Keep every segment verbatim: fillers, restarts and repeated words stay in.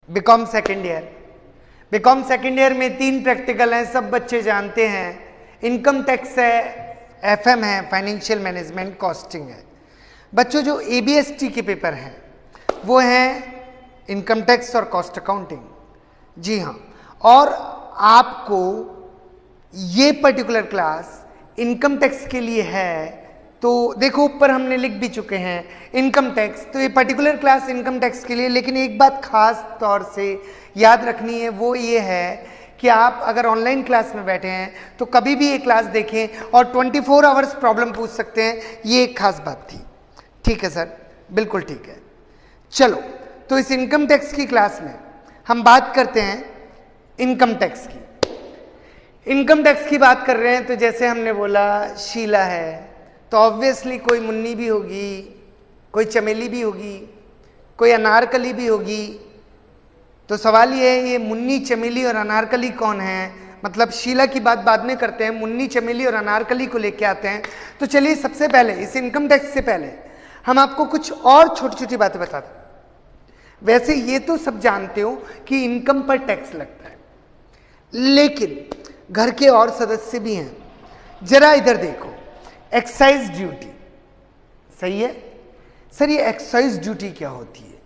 BCom second year. BCom second year में तीन practical हैं, सब बच्चे जानते हैं। इनकम टैक्स है, एफएम है, फाइनेंशियल मैनेजमेंट, कॉस्टिंग है। बच्चों जो एबीएसटी के पेपर हैं वो हैं इनकम टैक्स और कॉस्ट अकाउंटिंग। जी हाँ, और आपको ये पर्टिकुलर क्लास इनकम टैक्स के लिए है, तो देखो ऊपर हमने लिख भी चुके हैं इनकम टैक्स, तो ये पर्टिकुलर क्लास इनकम टैक्स के लिए। लेकिन एक बात खास तौर से याद रखनी है, वो ये है कि आप अगर ऑनलाइन क्लास में बैठे हैं तो कभी भी ये क्लास देखें और चौबीस आवर्स प्रॉब्लम पूछ सकते हैं, ये एक खास बात थी। ठीक है सर, बिल्कुल ठीक है। चलो, तो इस इनकम टैक्स की क्लास में हम बात करते हैं इनकम टैक्स की। इनकम टैक्स की बात कर रहे हैं तो जैसे हमने बोला शीला है, तो ऑब्वियसली कोई मुन्नी भी होगी, कोई चमेली भी होगी, कोई अनारकली भी होगी। तो सवाल ये है, ये मुन्नी, चमेली और अनारकली कौन है? मतलब शीला की बात बाद में करते हैं, मुन्नी, चमेली और अनारकली को लेके आते हैं। तो चलिए सबसे पहले इस इनकम टैक्स से पहले हम आपको कुछ और छोटी छोटी बातें बताते हैं। वैसे ये तो सब जानते हो कि इनकम पर टैक्स लगता है, लेकिन घर के और सदस्य भी हैं। जरा इधर देखो, एक्साइज ड्यूटी, सही है सर? ये एक्साइज ड्यूटी क्या होती है?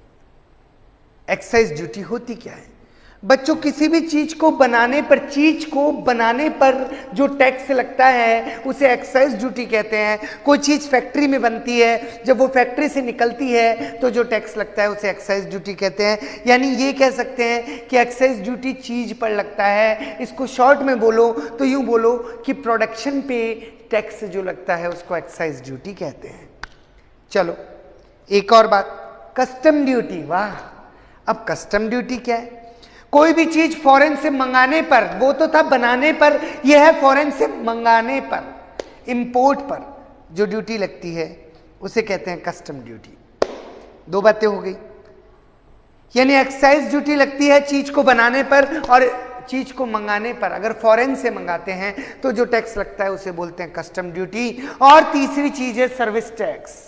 एक्साइज ड्यूटी होती क्या है बच्चों? किसी भी चीज को बनाने पर, चीज को बनाने पर जो टैक्स लगता है उसे एक्साइज ड्यूटी कहते हैं। कोई चीज फैक्ट्री में बनती है, जब वो फैक्ट्री से निकलती है तो जो टैक्स लगता है उसे एक्साइज ड्यूटी कहते हैं। यानी ये कह सकते हैं कि एक्साइज ड्यूटी चीज पर लगता है। इसको शॉर्ट में बोलो तो यूं बोलो कि प्रोडक्शन पे टैक्स जो लगता है उसको एक्साइज ड्यूटी कहते हैं। चलो एक और बात, कस्टम ड्यूटी। वाह, अब कस्टम ड्यूटी क्या है? कोई भी चीज फॉरेन से मंगाने पर, वो तो था बनाने पर, यह है फॉरेन से मंगाने पर, इंपोर्ट पर जो ड्यूटी लगती है उसे कहते हैं कस्टम ड्यूटी। दो बातें हो गई, यानी एक्साइज ड्यूटी लगती है चीज को बनाने पर, और चीज को मंगाने पर, अगर फॉरेन से मंगाते हैं तो जो टैक्स लगता है उसे बोलते हैं कस्टम ड्यूटी। और तीसरी चीज है सर्विस टैक्स।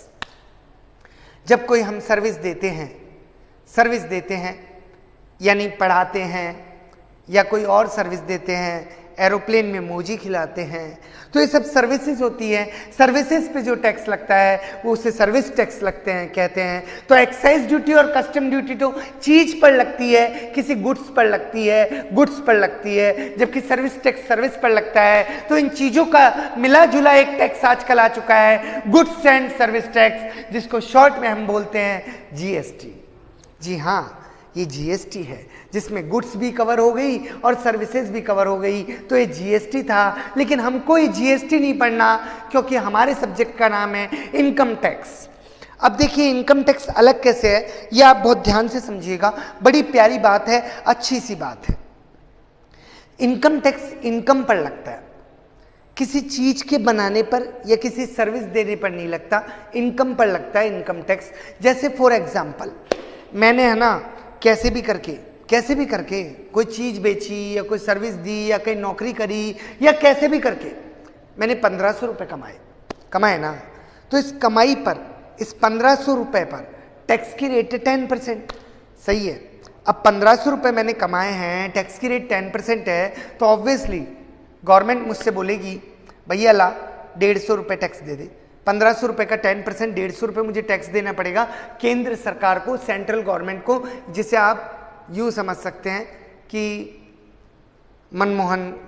जब कोई हम सर्विस देते हैं, सर्विस देते हैं यानी पढ़ाते हैं या कोई और सर्विस देते हैं, एरोप्लेन में मोजी खिलाते हैं, तो ये सब सर्विसेज होती है। सर्विसेज पे जो टैक्स लगता है वो उसे सर्विस टैक्स लगते हैं कहते हैं। तो एक्साइज ड्यूटी और कस्टम ड्यूटी तो चीज पर लगती है, किसी गुड्स पर लगती है, गुड्स पर लगती है, जबकि सर्विस टैक्स सर्विस पर लगता है। तो इन चीजों का मिला जुला एक टैक्स आजकल आ चुका है, गुड्स एंड सर्विस टैक्स, जिसको शॉर्ट में हम बोलते हैं जीएसटी। जी हाँ, ये जीएसटी है, जिसमें गुड्स भी कवर हो गई और सर्विसेज भी कवर हो गई। तो ये जीएसटी था, लेकिन हमको ये जीएसटी नहीं पढ़ना क्योंकि हमारे सब्जेक्ट का नाम है इनकम टैक्स। अब देखिए इनकम टैक्स अलग कैसे है, ये आप बहुत ध्यान से समझिएगा, बड़ी प्यारी बात है, अच्छी सी बात है। इनकम टैक्स इनकम पर लगता है, किसी चीज के बनाने पर या किसी सर्विस देने पर नहीं लगता, इनकम पर लगता है इनकम टैक्स। जैसे फॉर एग्जाम्पल, मैंने है ना कैसे भी करके कैसे भी करके कोई चीज बेची या कोई सर्विस दी या कहीं नौकरी करी या कैसे भी करके मैंने पंद्रह सौ रुपये कमाए कमाए ना, तो इस कमाई पर, इस पंद्रह सौ रुपये पर टैक्स की रेट है टेन परसेंट। सही है? अब पंद्रह सौ रुपये मैंने कमाए हैं, टैक्स की रेट टेन परसेंट है, तो ऑब्वियसली गवर्नमेंट मुझसे बोलेगी भैया ला डेढ़ सौ रुपये टैक्स दे दे। पंद्रह सौ रुपये का टेन परसेंट, डेढ़ सौ रुपये मुझे टैक्स देना पड़ेगा केंद्र सरकार को, सेंट्रल गवर्नमेंट को, जिसे आप यूँ समझ सकते हैं कि मनमोहन,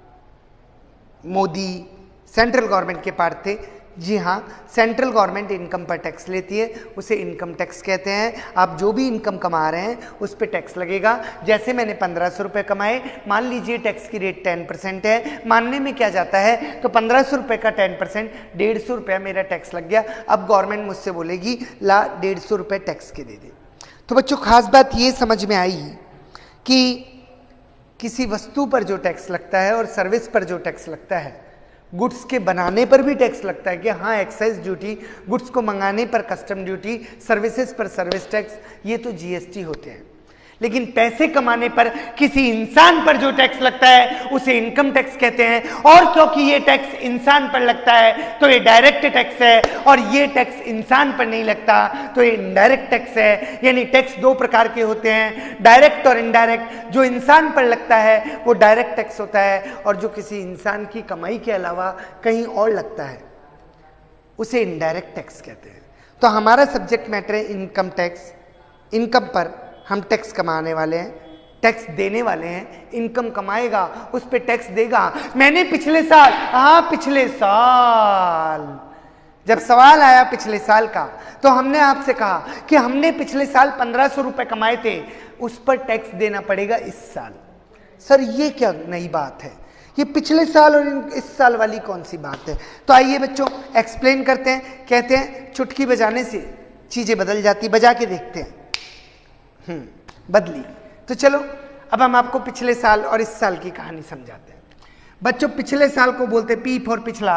मोदी सेंट्रल गवर्नमेंट के पार्ट थे। जी हाँ, सेंट्रल गवर्नमेंट इनकम पर टैक्स लेती है, उसे इनकम टैक्स कहते हैं। आप जो भी इनकम कमा रहे हैं उस पर टैक्स लगेगा। जैसे मैंने पंद्रह सौ रुपये कमाए, मान लीजिए टैक्स की रेट टेन परसेंट है, मानने में क्या जाता है, तो पंद्रह सौ रुपये का टेन परसेंट डेढ़ सौ रुपया मेरा टैक्स लग गया। अब गवर्नमेंट मुझसे बोलेगी ला डेढ़ सौ रुपये टैक्स के दे दे। तो बच्चों खास बात ये समझ में आई कि किसी वस्तु पर जो टैक्स लगता है और सर्विस पर जो टैक्स लगता है, गुड्स के बनाने पर भी टैक्स लगता है कि हाँ एक्साइज ड्यूटी, गुड्स को मंगाने पर कस्टम ड्यूटी, सर्विसेज पर सर्विस टैक्स, ये तो जीएसटी होते हैं। लेकिन पैसे कमाने पर किसी इंसान पर जो टैक्स लगता है उसे इनकम टैक्स कहते हैं। और क्योंकि ये टैक्स इंसान पर लगता है तो ये डायरेक्ट टैक्स है, और ये टैक्स इंसान पर नहीं लगता तो ये इनडायरेक्ट टैक्स है। यानी टैक्स दो प्रकार के होते हैं, डायरेक्ट और इनडायरेक्ट। जो इंसान पर लगता है वो डायरेक्ट टैक्स होता है, और जो किसी इंसान की कमाई के अलावा कहीं और लगता है उसे इनडायरेक्ट टैक्स कहते हैं। तो हमारा सब्जेक्ट मैटर है इनकम टैक्स। इनकम पर हम टैक्स कमाने वाले हैं, टैक्स देने वाले हैं। इनकम कमाएगा उस पे टैक्स देगा। मैंने पिछले साल, हाँ पिछले साल जब सवाल आया पिछले साल का, तो हमने आपसे कहा कि हमने पिछले साल पंद्रह सौ रुपए कमाए थे, उस पर टैक्स देना पड़ेगा इस साल। सर ये क्या नई बात है, ये पिछले साल और इस साल वाली कौन सी बात है? तो आइए बच्चों एक्सप्लेन करते हैं। कहते हैं चुटकी बजाने से चीजें बदल जाती, बजा के देखते हैं। हम्म बदली। तो चलो अब हम आपको पिछले साल और इस साल की कहानी समझाते हैं। बच्चों पिछले साल को बोलते पी फॉर पिछला,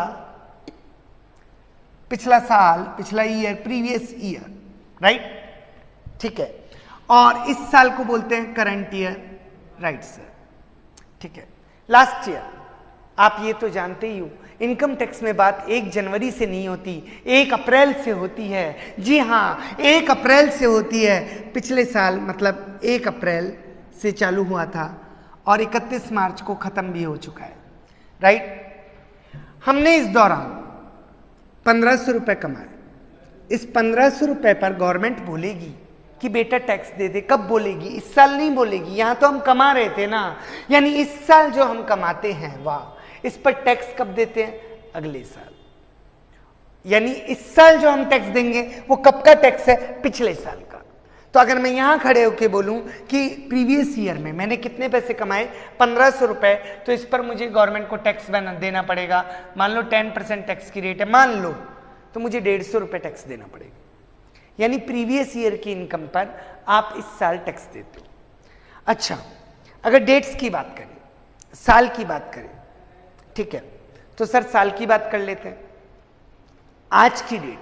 पिछला साल, पिछला ईयर, प्रीवियस ईयर, राइट, ठीक है। और इस साल को बोलते हैं करंट ईयर, राइट सर, ठीक है। लास्ट ईयर, आप ये तो जानते ही हो इनकम टैक्स में बात एक जनवरी से नहीं होती, एक अप्रैल से होती है। जी हाँ, एक अप्रैल से होती है। पिछले साल मतलब एक अप्रैल से चालू हुआ था और इकतीस मार्च को खत्म भी हो चुका है, राइट। हमने इस दौरान पंद्रह सौ रुपए कमाए। इस पंद्रह सौ रुपए पर गवर्नमेंट बोलेगी कि बेटा टैक्स दे दे। कब बोलेगी? इस साल नहीं बोलेगी, यहां तो हम कमा रहे थे ना। यानी इस साल जो हम कमाते हैं, वाह, इस पर टैक्स कब देते हैं? अगले साल। यानी इस साल जो हम टैक्स देंगे वो कब का टैक्स है? पिछले साल का। तो अगर मैं यहां खड़े होकर बोलूं कि प्रीवियस ईयर में मैंने कितने पैसे कमाए, पंद्रह सौ रुपए, तो इस पर मुझे गवर्नमेंट को टैक्स देना पड़ेगा। मान लो टेन परसेंट टैक्स की रेट है, मान लो, तो मुझे डेढ़ सौ रुपए टैक्स देना पड़ेगा। यानी प्रीवियस ईयर की इनकम पर आप इस साल टैक्स देते हो। अच्छा, अगर डेट्स की बात करें, साल की बात करें, ठीक है, तो सर साल की बात कर लेते हैं। आज की डेट,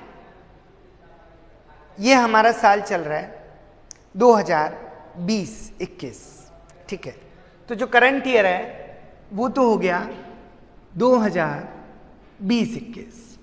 ये हमारा साल चल रहा है दो हज़ार बीस इक्कीस, ठीक है। तो जो करंट ईयर है वो तो हो गया दो हज़ार बीस इक्कीस,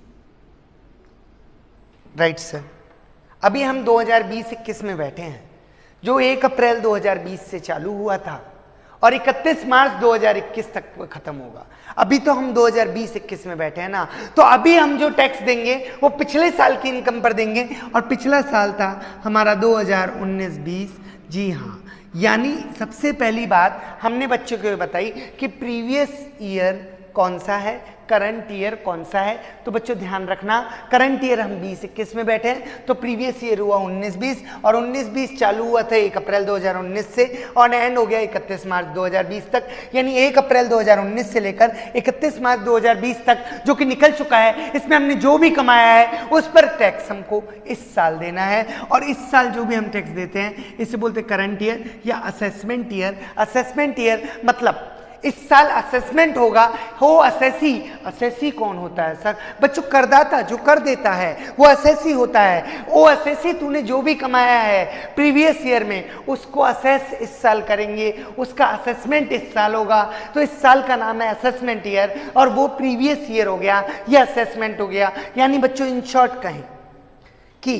राइट सर। अभी हम दो हज़ार बीस इक्कीस में बैठे हैं, जो एक अप्रैल दो हज़ार बीस से चालू हुआ था और इकतीस मार्च दो हज़ार इक्कीस तक खत्म होगा। अभी तो हम दो हज़ार बीस इक्कीस में बैठे हैं ना, तो अभी हम जो टैक्स देंगे वो पिछले साल की इनकम पर देंगे, और पिछला साल था हमारा दो हज़ार उन्नीस बीस। जी हाँ, यानी सबसे पहली बात हमने बच्चों को बताई कि प्रीवियस ईयर कौन सा है, करंट ईयर कौन सा है। तो बच्चों ध्यान रखना, करंट ईयर हम बीस इक्कीस में बैठे हैं, तो प्रीवियस ईयर हुआ उन्नीस बीस, और उन्नीस बीस चालू हुआ था एक अप्रैल दो हज़ार उन्नीस से और एंड हो गया इकतीस मार्च दो हज़ार बीस तक। यानी एक अप्रैल दो हज़ार उन्नीस से लेकर इकतीस मार्च दो हज़ार बीस तक जो कि निकल चुका है, इसमें हमने जो भी कमाया है उस पर टैक्स हमको इस साल देना है। और इस साल जो भी हम टैक्स देते हैं इसे बोलते हैं करंट ईयर या असेसमेंट ईयर। असेसमेंट ईयर मतलब इस साल असेसमेंट होगा, हो असेसी। असेसी कौन होता है सर? बच्चों करदाता, जो कर देता है वो असेसी होता है। वो असेसी तूने जो भी कमाया है प्रीवियस ईयर में उसको असेस इस साल करेंगे, उसका असेसमेंट इस साल होगा। तो इस साल का नाम है असेसमेंट ईयर और वो प्रीवियस ईयर हो गया, ये असेसमेंट हो गया। यानी बच्चों इन शॉर्ट कहें कि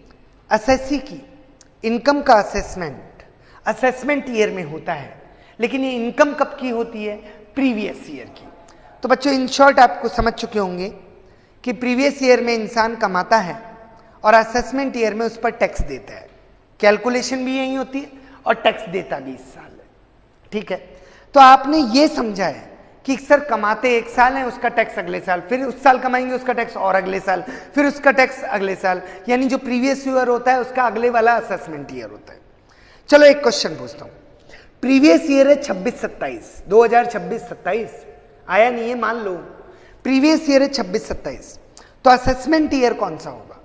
असेसी की इनकम का असेसमेंट असेसमेंट ईयर में होता है, लेकिन ये इनकम कब की होती है? प्रीवियस ईयर की। तो बच्चों इन शॉर्ट आपको समझ चुके होंगे कि प्रीवियस ईयर में इंसान कमाता है और असेसमेंट ईयर में उस पर टैक्स देता है। कैलकुलेशन भी यही होती है और टैक्स देता भी इस साल है, ठीक है। तो आपने ये समझा है कि सर कमाते एक साल है, उसका टैक्स अगले साल, फिर उस साल कमाएंगे उसका टैक्स और अगले साल, फिर उसका टैक्स अगले साल। यानी जो प्रीवियस ईयर होता है उसका अगले वाला असेसमेंट ईयर होता है। चलो एक क्वेश्चन पूछता हूं। प्रीवियस ईयर है छब्बीस सत्ताईस, दो हज़ार छब्बीस सत्ताईस आया नहीं है, मान लो प्रीवियस ईयर है छब्बीस सत्ताईस, तो असेसमेंट ईयर कौन सा होगा?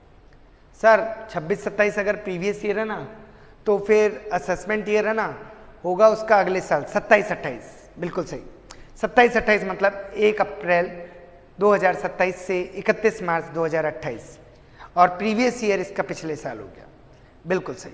सर छब्बीस सत्ताईस अगर प्रीवियस ईयर है ना, तो फिर असेसमेंट ईयर है ना, होगा उसका अगले साल सत्ताईस अट्ठाईस। बिल्कुल सही, सत्ताईस अट्ठाईस मतलब एक अप्रैल दो हज़ार सत्ताईस से इकतीस मार्च दो हज़ार अट्ठाईस, और प्रीवियस ईयर इसका पिछले साल हो गया। बिल्कुल सही।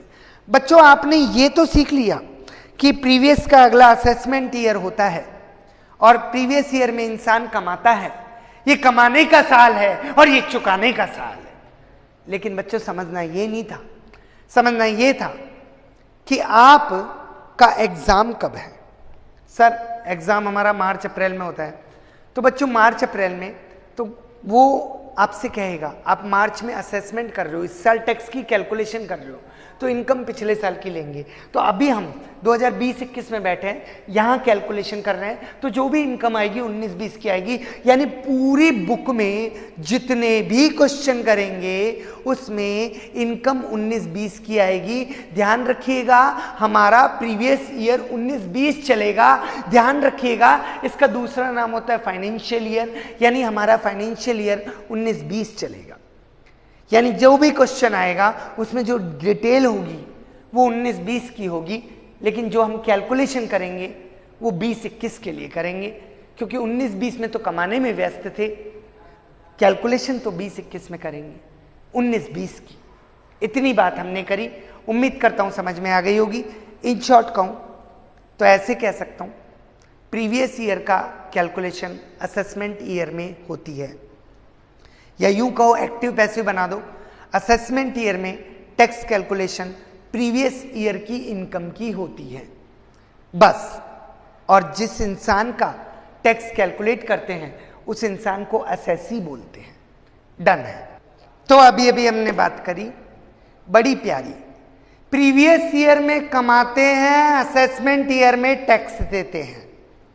बच्चों आपने ये तो सीख लिया कि प्रीवियस का अगला असेसमेंट ईयर होता है और प्रीवियस ईयर में इंसान कमाता है, ये कमाने का साल है और ये चुकाने का साल है। लेकिन बच्चों समझना ये नहीं था, समझना ये था कि आप का एग्जाम कब है। सर एग्जाम हमारा मार्च अप्रैल में होता है, तो बच्चों मार्च अप्रैल में तो वो आपसे कहेगा आप मार्च में असेसमेंट कर रहे हो, इस साल टैक्स की कैलकुलेशन कर रहे हो, तो इनकम पिछले साल की लेंगे। तो अभी हम दो हज़ार बीस इक्कीस में बैठे हैं, यहाँ कैलकुलेशन कर रहे हैं, तो जो भी इनकम आएगी उन्नीस बीस की आएगी। यानी पूरी बुक में जितने भी क्वेश्चन करेंगे उसमें इनकम उन्नीस बीस की आएगी। ध्यान रखिएगा हमारा प्रीवियस ईयर उन्नीस बीस चलेगा, ध्यान रखिएगा इसका दूसरा नाम होता है फाइनेंशियल ईयर, यानी हमारा फाइनेंशियल ईयर उन्नीस बीस चलेगा। यानी जो भी क्वेश्चन आएगा उसमें जो डिटेल होगी वो उन्नीस बीस की होगी, लेकिन जो हम कैलकुलेशन करेंगे वो बीस इक्कीस के लिए करेंगे, क्योंकि उन्नीस बीस में तो कमाने में व्यस्त थे, कैलकुलेशन तो बीस इक्कीस में करेंगे उन्नीस बीस की। इतनी बात हमने करी, उम्मीद करता हूं समझ में आ गई होगी। इन शॉर्ट कहूं तो ऐसे कह सकता हूं प्रीवियस ईयर का कैलकुलेशन असेसमेंट ईयर में होती है, या यूं कहो एक्टिव पैसिव बना दो, असेसमेंट ईयर में टैक्स कैलकुलेशन प्रीवियस ईयर की इनकम की होती है बस। और जिस इंसान का टैक्स कैलकुलेट करते हैं उस इंसान को असेसी बोलते हैं। डन है। तो अभी अभी हमने बात करी बड़ी प्यारी, प्रीवियस ईयर में कमाते हैं, असेसमेंट ईयर में टैक्स देते हैं,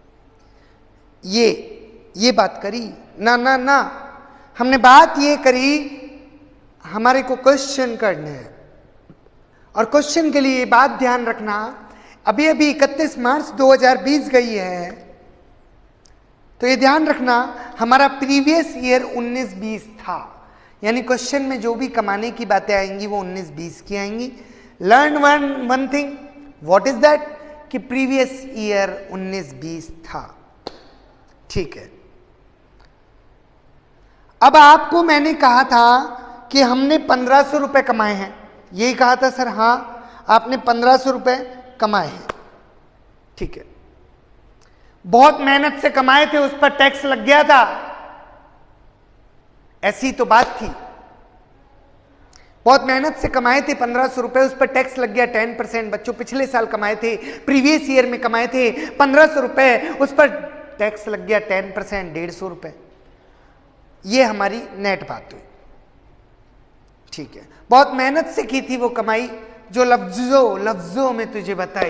ये ये बात करी ना ना ना हमने बात ये करी हमारे को क्वेश्चन करने हैं, और क्वेश्चन के लिए बात ध्यान रखना, अभी अभी इकतीस मार्च दो हज़ार बीस गई है, तो ये ध्यान रखना हमारा प्रीवियस ईयर उन्नीस बीस था, यानी क्वेश्चन में जो भी कमाने की बातें आएंगी वो उन्नीस बीस की आएंगी। Learn one one thing, what is that, कि प्रीवियस ईयर उन्नीस बीस था। ठीक है, अब आपको मैंने कहा था कि हमने पंद्रह सौ रुपए कमाए हैं, यही कहा था सर। हाँ आपने पंद्रह सौ रुपए कमाए हैं, ठीक है, बहुत मेहनत से कमाए थे, उस पर टैक्स लग गया था, ऐसी तो बात थी। बहुत मेहनत से कमाए थे पंद्रह सौ रुपए, उस पर टैक्स लग गया टेन परसेंट। बच्चों पिछले साल कमाए थे, प्रीवियस ईयर में कमाए थे पंद्रह सौ रुपए, उस पर टैक्स लग गया टेन परसेंट, डेढ़ सौ रुपए। ये हमारी नेट बात हुई, ठीक है। बहुत मेहनत से की थी वो कमाई, जो लफ्जों लफ्जों में तुझे बताई,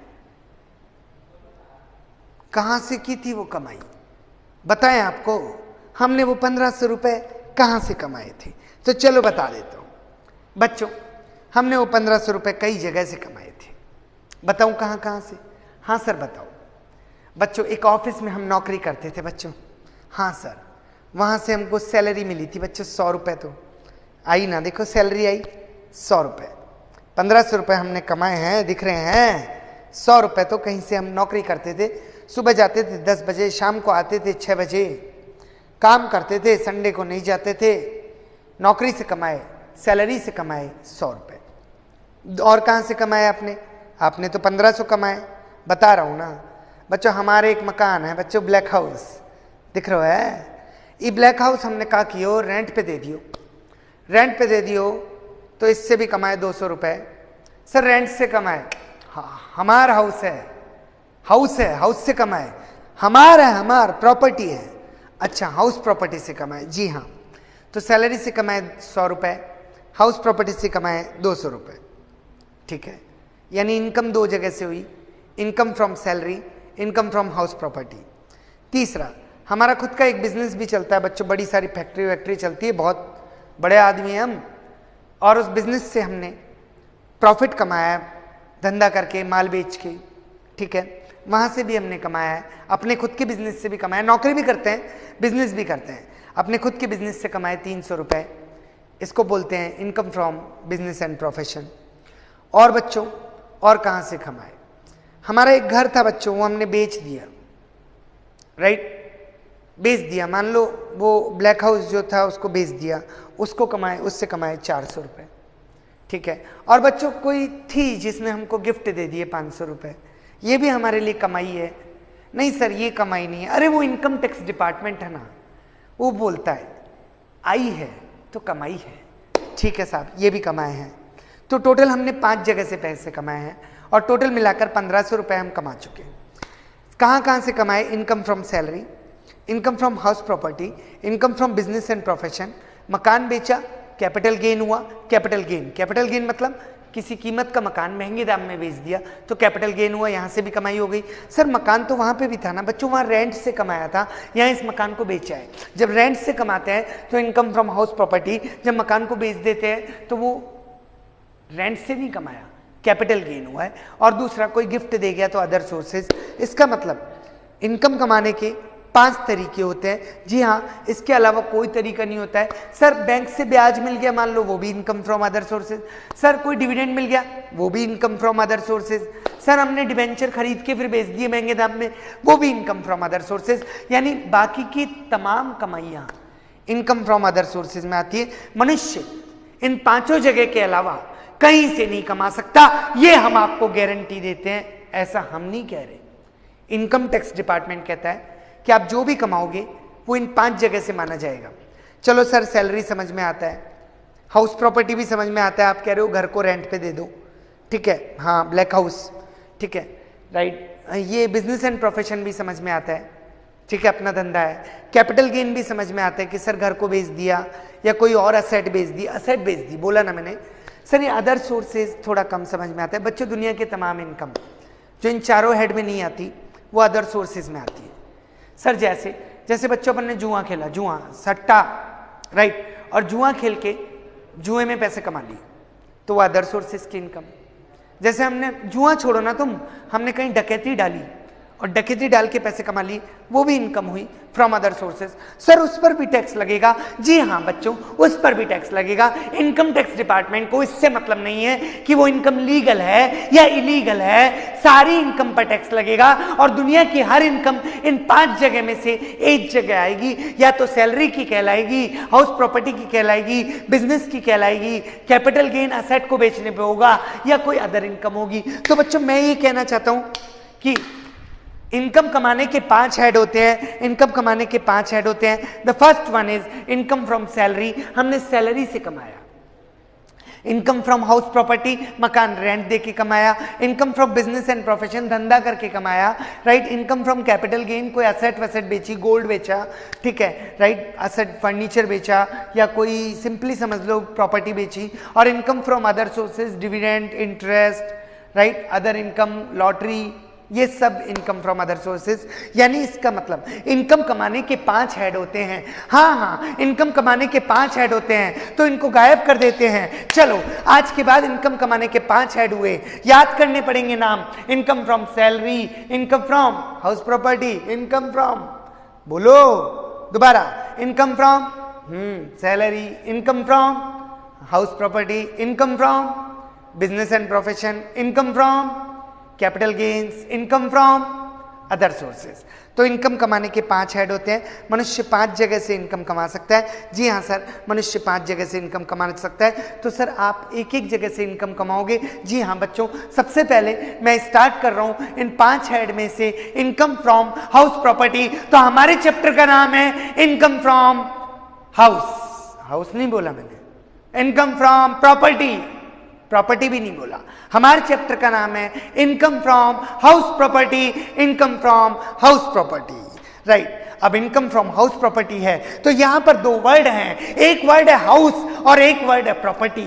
कहां से की थी वो कमाई, बताएं आपको हमने वो पंद्रह सौ रुपए कहां से कमाए थे। तो चलो बता देता हूं बच्चों, हमने वो पंद्रह सौ रुपए कई जगह से कमाए थे। बताऊं कहां कहां से? हाँ सर बताओ। बच्चों एक ऑफिस में हम नौकरी करते थे बच्चों, हाँ सर, वहां से हमको सैलरी मिली थी बच्चों सौ रुपए, तो आई ना, देखो सैलरी आई सौ रुपए, पंद्रह सौ रुपए हमने कमाए हैं, दिख रहे हैं सौ रुपए। तो कहीं से हम नौकरी करते थे, सुबह जाते थे दस बजे, शाम को आते थे छः बजे, काम करते थे, संडे को नहीं जाते थे, नौकरी से कमाए, सैलरी से कमाए सौ रुपये। और कहाँ से कमाए आपने? आपने तो पंद्रह सौ कमाए, बता रहा हूँ ना बच्चों। हमारे एक मकान है बच्चों, ब्लैक हाउस दिख रहा है, ये ब्लैक हाउस हमने कहा कि हो रेंट पे दे दियो, रेंट पे दे दियो, तो इससे भी कमाए दो सौ रुपये। सर रेंट से कमाए? हाँ हमारा हाउस है, हाउस है, हाउस से कमाए, हमारा है, हमार प्रॉपर्टी है। अच्छा हाउस प्रॉपर्टी से कमाए, जी हाँ। तो सैलरी से कमाए सौ रुपये, हाउस प्रॉपर्टी से कमाए दो सौ रुपये, ठीक है। यानी इनकम दो जगह से हुई, income from salary, income from house property. तीसरा हमारा खुद का एक बिजनेस भी चलता है बच्चों, बड़ी सारी फैक्ट्री वैक्ट्री चलती है, बहुत बड़े आदमी हैं हम, और उस बिजनेस से हमने प्रॉफिट कमाया है, धंधा करके, माल बेच के, ठीक है, वहाँ से भी हमने कमाया है, अपने खुद के बिजनेस से भी कमाया, नौकरी भी करते हैं, बिजनेस भी करते हैं, अपने खुद के बिजनेस से कमाए तीन सौ रुपये, इसको बोलते हैं income from business and profession. और बच्चों और कहाँ से कमाए? हमारा एक घर था बच्चों, वो हमने बेच दिया, राइट, बेच दिया, मान लो वो ब्लैक हाउस जो था उसको बेच दिया, उसको कमाए, उससे कमाए चार सौ रुपये, ठीक है। और बच्चों कोई थी जिसने हमको गिफ्ट दे दिए पाँच सौ रुपये, ये भी हमारे लिए कमाई है? नहीं सर ये कमाई नहीं है। अरे वो इनकम टैक्स डिपार्टमेंट है ना, वो बोलता है आई है तो कमाई है। ठीक है साहब, ये भी कमाए हैं। तो टोटल हमने पांच जगह से पैसे कमाए हैं और टोटल मिलाकर पंद्रह सौ रुपये हम कमा चुके हैं। कहाँ कहाँ से कमाए? Income from salary, income from house property, income from business and profession, मकान बेचा, कैपिटल गेन हुआ। कैपिटल गेन, कैपिटल गेन मतलब किसी कीमत का मकान महंगे दाम में बेच दिया तो कैपिटल गेन हुआ, यहाँ से भी कमाई हो गई। सर मकान तो वहाँ पे भी था ना बच्चों, वहाँ रेंट से कमाया था, यहाँ इस मकान को बेचा है। जब रेंट से कमाते हैं तो इनकम फ्रॉम हाउस प्रॉपर्टी, जब मकान को बेच देते हैं तो वो रेंट से नहीं कमाया, कैपिटल गेन हुआ है। और दूसरा कोई गिफ्ट दे गया तो अदर सोर्सेज। इसका मतलब इनकम कमाने के पांच तरीके होते हैं। जी हाँ, इसके अलावा कोई तरीका नहीं होता है। सर बैंक से ब्याज मिल गया मान लो, वो भी income from other sources. Sir कोई डिविडेंड मिल गया, वो भी income from other sources. Sir हमने डिबेंचर खरीद के फिर बेच दिए महंगे दाम में, वो भी इनकम फ्रॉम अदर सोर्सेज। यानी बाकी की तमाम कमाइयाँ इनकम फ्रॉम अदर सोर्सेज में आती है। मनुष्य इन पांचों जगह के अलावा कहीं से नहीं कमा सकता, ये हम आपको गारंटी देते हैं। ऐसा हम नहीं कह रहे, इनकम टैक्स डिपार्टमेंट कहता है कि आप जो भी कमाओगे वो इन पांच जगह से माना जाएगा। चलो सर सैलरी समझ में आता है, हाउस प्रॉपर्टी भी समझ में आता है, आप कह रहे हो घर को रेंट पे दे दो, ठीक है, हाँ ब्लैक हाउस, ठीक है, राइट। ये बिजनेस एंड प्रोफेशन भी समझ में आता है, ठीक है, अपना धंधा है। कैपिटल गेन भी समझ में आता है कि सर घर को बेच दिया या कोई और असेट बेच दी, असेट बेच दी बोला ना मैंने। सर ये अदर सोर्सेज थोड़ा कम समझ में आता है बच्चों। दुनिया के तमाम इनकम जो इन चारों हेड में नहीं आती वो अदर सोर्सेज में आती है। सर जैसे जैसे बच्चों अपन ने जुआ खेला, जुआ सट्टा, राइट, और जुआ खेल के जुए में पैसे कमा लिए तो वो अदर सोर्सेज की इनकम। जैसे हमने जुआ छोड़ो ना तुम, हमने कहीं डकैती डाली और डकैती डाल के पैसे कमा लिए, वो भी इनकम हुई फ्रॉम अदर सोर्सेज। सर उस पर भी टैक्स लगेगा? जी हाँ बच्चों, उस पर भी टैक्स लगेगा। इनकम टैक्स डिपार्टमेंट को इससे मतलब नहीं है कि वो इनकम लीगल है या इलीगल है, सारी इनकम पर टैक्स लगेगा। और दुनिया की हर इनकम इन पांच जगह में से एक जगह आएगी, या तो सैलरी की कहलाएगी, हाउस प्रॉपर्टी की कहलाएगी, बिजनेस की कहलाएगी, कैपिटल गेन असेट को बेचने पे होगा, या कोई अदर इनकम होगी। तो बच्चों मैं ये कहना चाहता हूं कि इनकम कमाने के पांच हेड होते हैं। इनकम कमाने के पांच हेड होते हैं। The first one is income from salary, हमने सैलरी से कमाया। इनकम फ्रॉम हाउस प्रॉपर्टी, मकान रेंट दे के कमाया। Income from business and profession, धंधा करके कमाया, right. Income from capital gain, कोई असेट वसेट बेची, गोल्ड बेचा, ठीक है, राइट, असेट फर्नीचर बेचा, या कोई सिंपली समझ लो प्रॉपर्टी बेची। और income from other sources, dividend, interest, right, other income, lottery, ये सब इनकम फ्रॉम अदर सोर्सेज। यानी इसका मतलब इनकम कमाने के पांच हेड होते हैं। हाँ हाँ, इनकम कमाने के पांच हेड होते हैं तो इनको गायब कर देते हैं। चलो आज के बाद इनकम कमाने के पांच हेड हुए, याद करने पड़ेंगे नाम। Income from salary, income from house property, income from, बोलो दोबारा, income from hmm salary, income from house property, income from business and profession, income from capital gains, income from other sources. तो income कमाने के पांच head होते हैं। मनुष्य पांच जगह से इनकम कमा सकता है। जी हाँ सर, मनुष्य पांच जगह से इनकम कमा सकता है। तो सर आप एक एक जगह से इनकम कमाओगे? जी हाँ बच्चों, सबसे पहले मैं स्टार्ट कर रहा हूं इन पांच हेड में से इनकम फ्रॉम हाउस प्रॉपर्टी। तो हमारे चैप्टर का नाम है इनकम फ्रॉम हाउस, हाउस नहीं बोला मैंने, इनकम फ्रॉम प्रॉपर्टी, प्रॉपर्टी भी नहीं बोला। हमारे चैप्टर का नाम है income from house property, income from house property, right. अब इनकम फ्रॉम हाउस प्रॉपर्टी है तो यहां पर दो वर्ड हैं, एक वर्ड है हाउस और एक वर्ड है प्रॉपर्टी।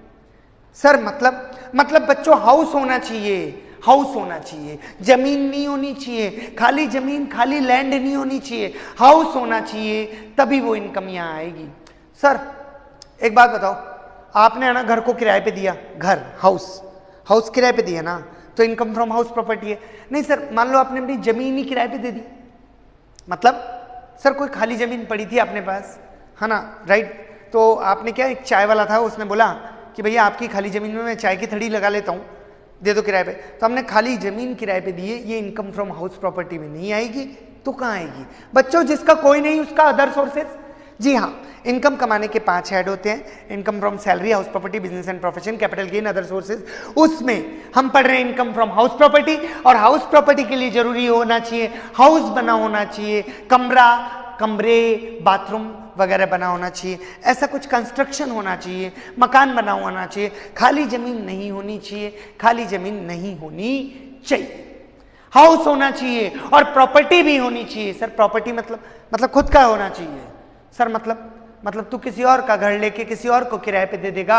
सर मतलब मतलब बच्चों हाउस होना चाहिए, हाउस होना चाहिए, जमीन नहीं होनी चाहिए, खाली जमीन खाली लैंड नहीं होनी चाहिए, हाउस होना चाहिए, तभी वो इनकम यहां आएगी। सर एक बात बताओ, आपने ना घर को किराए पे दिया, घर हाउस हाउस किराए पे दिया ना, तो इनकम फ्रॉम हाउस प्रॉपर्टी है। नहीं सर, मान लो आपने अपनी जमीन ही किराए पे दे दी, मतलब सर कोई खाली जमीन पड़ी थी अपने पास, है ना, राइट। तो आपने क्या, एक चाय वाला था, उसने बोला कि भैया आपकी खाली जमीन में मैं चाय की थड़ी लगा लेता हूँ, दे दो किराए पे। तो हमने खाली जमीन किराए पे दी है, ये इनकम फ्रॉम हाउस प्रॉपर्टी में नहीं आएगी। तो कहाँ आएगी बच्चों? जिसका कोई नहीं उसका अदर सोर्सेज, जी हाँ, इनकम कमाने के पांच हेड होते हैं। Income from salary, house property, business and profession, capital gain, other sources. उसमें हम पढ़ रहे हैं इनकम फ्रॉम हाउस प्रॉपर्टी, और हाउस प्रॉपर्टी के लिए जरूरी होना चाहिए हाउस बना होना चाहिए, कमरा, कमरे, बाथरूम वगैरह बना होना चाहिए, ऐसा कुछ कंस्ट्रक्शन होना चाहिए, मकान बना होना चाहिए, खाली जमीन नहीं होनी चाहिए, खाली जमीन नहीं होनी चाहिए, हाउस होना चाहिए और प्रॉपर्टी भी होनी चाहिए। सर प्रॉपर्टी मतलब मतलब खुद का होना चाहिए। सर मतलब मतलब तू किसी और का घर लेके किसी और को किराए पे दे देगा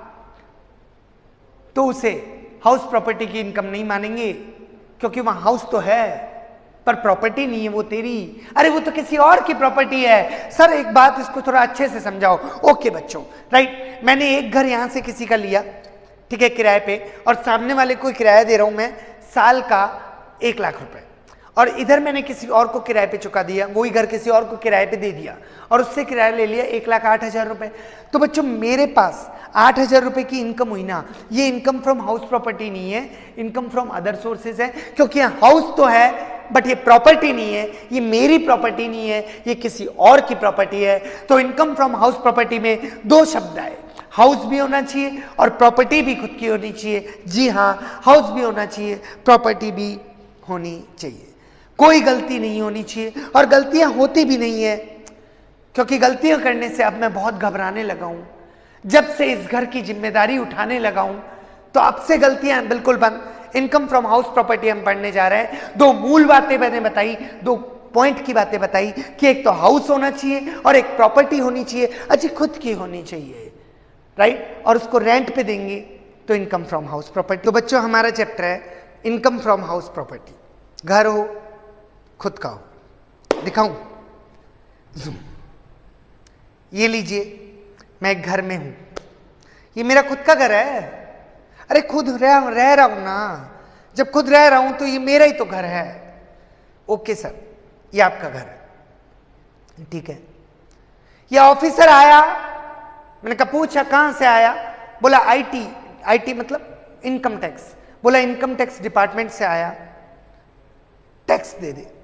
तो उसे हाउस प्रॉपर्टी की इनकम नहीं मानेंगे, क्योंकि वहां हाउस तो है पर प्रॉपर्टी नहीं है, वो तेरी, अरे वो तो किसी और की प्रॉपर्टी है। सर एक बात, इसको थोड़ा अच्छे से समझाओ। ओके बच्चों, राइट, मैंने एक घर यहां से किसी का लिया, ठीक है, किराए पे, और सामने वाले को किराया दे रहा हूं मैं साल का एक लाख रुपए, और इधर मैंने किसी और को किराए पे चुका दिया, वही घर किसी और को किराए पे दे दिया और उससे किराया ले लिया एक लाख आठ हजार रुपए। तो बच्चों मेरे पास आठ हजार रुपए की इनकम हुई ना, ये इनकम फ्रॉम हाउस प्रॉपर्टी नहीं है, इनकम फ्रॉम अदर सोर्सेज है, क्योंकि हाउस तो है बट ये प्रॉपर्टी नहीं है, ये मेरी प्रॉपर्टी नहीं है, ये किसी और की प्रॉपर्टी है। तो इनकम फ्रॉम हाउस प्रॉपर्टी में दो शब्द आए, हाउस भी होना चाहिए और प्रॉपर्टी भी खुद की होनी चाहिए। जी हाँ, हाउस भी होना चाहिए, प्रॉपर्टी भी होनी चाहिए, कोई गलती नहीं होनी चाहिए, और गलतियां होती भी नहीं है, क्योंकि गलतियां करने से अब मैं बहुत घबराने लगा हूं। जब से इस घर की जिम्मेदारी उठाने लगा हूं तो अब से गलतियां बिल्कुल बंद। इनकम फ्रॉम हाउस प्रॉपर्टी हम पढ़ने जा रहे हैं। दो मूल बातें मैंने बताई, दो पॉइंट की बातें बताई कि एक तो हाउस होना चाहिए और एक प्रॉपर्टी होनी चाहिए, अच्छी खुद की होनी चाहिए, राइट, और उसको रेंट पे देंगे तो इनकम फ्रॉम हाउस प्रॉपर्टी। तो बच्चों हमारा चैप्टर है इनकम फ्रॉम हाउस प्रॉपर्टी। घर हो, खुद का हो, दिखाऊं जूम, ये लीजिए, मैं एक घर में हूं, ये मेरा खुद का घर है। अरे खुद रह रह रहा हूं ना, जब खुद रह रहा हूं तो ये मेरा ही तो घर है। ओके सर, ये आपका घर है, ठीक है। ये ऑफिसर आया, मैंने कहा पूछा कहां से आया, बोला आईटी, आईटी मतलब इनकम टैक्स, बोला इनकम टैक्स डिपार्टमेंट से आया, टैक्स दे दे,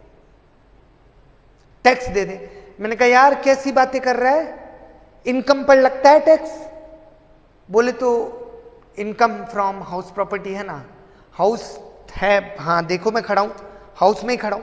टैक्स दे दे। मैंने कहा यार कैसी बातें कर रहा है, इनकम पर लगता है टैक्स? बोले तो इनकम फ्रॉम हाउस प्रॉपर्टी है ना, हाउस है, हाँ देखो मैं खड़ा हूं, हाउस में ही खड़ा हूं,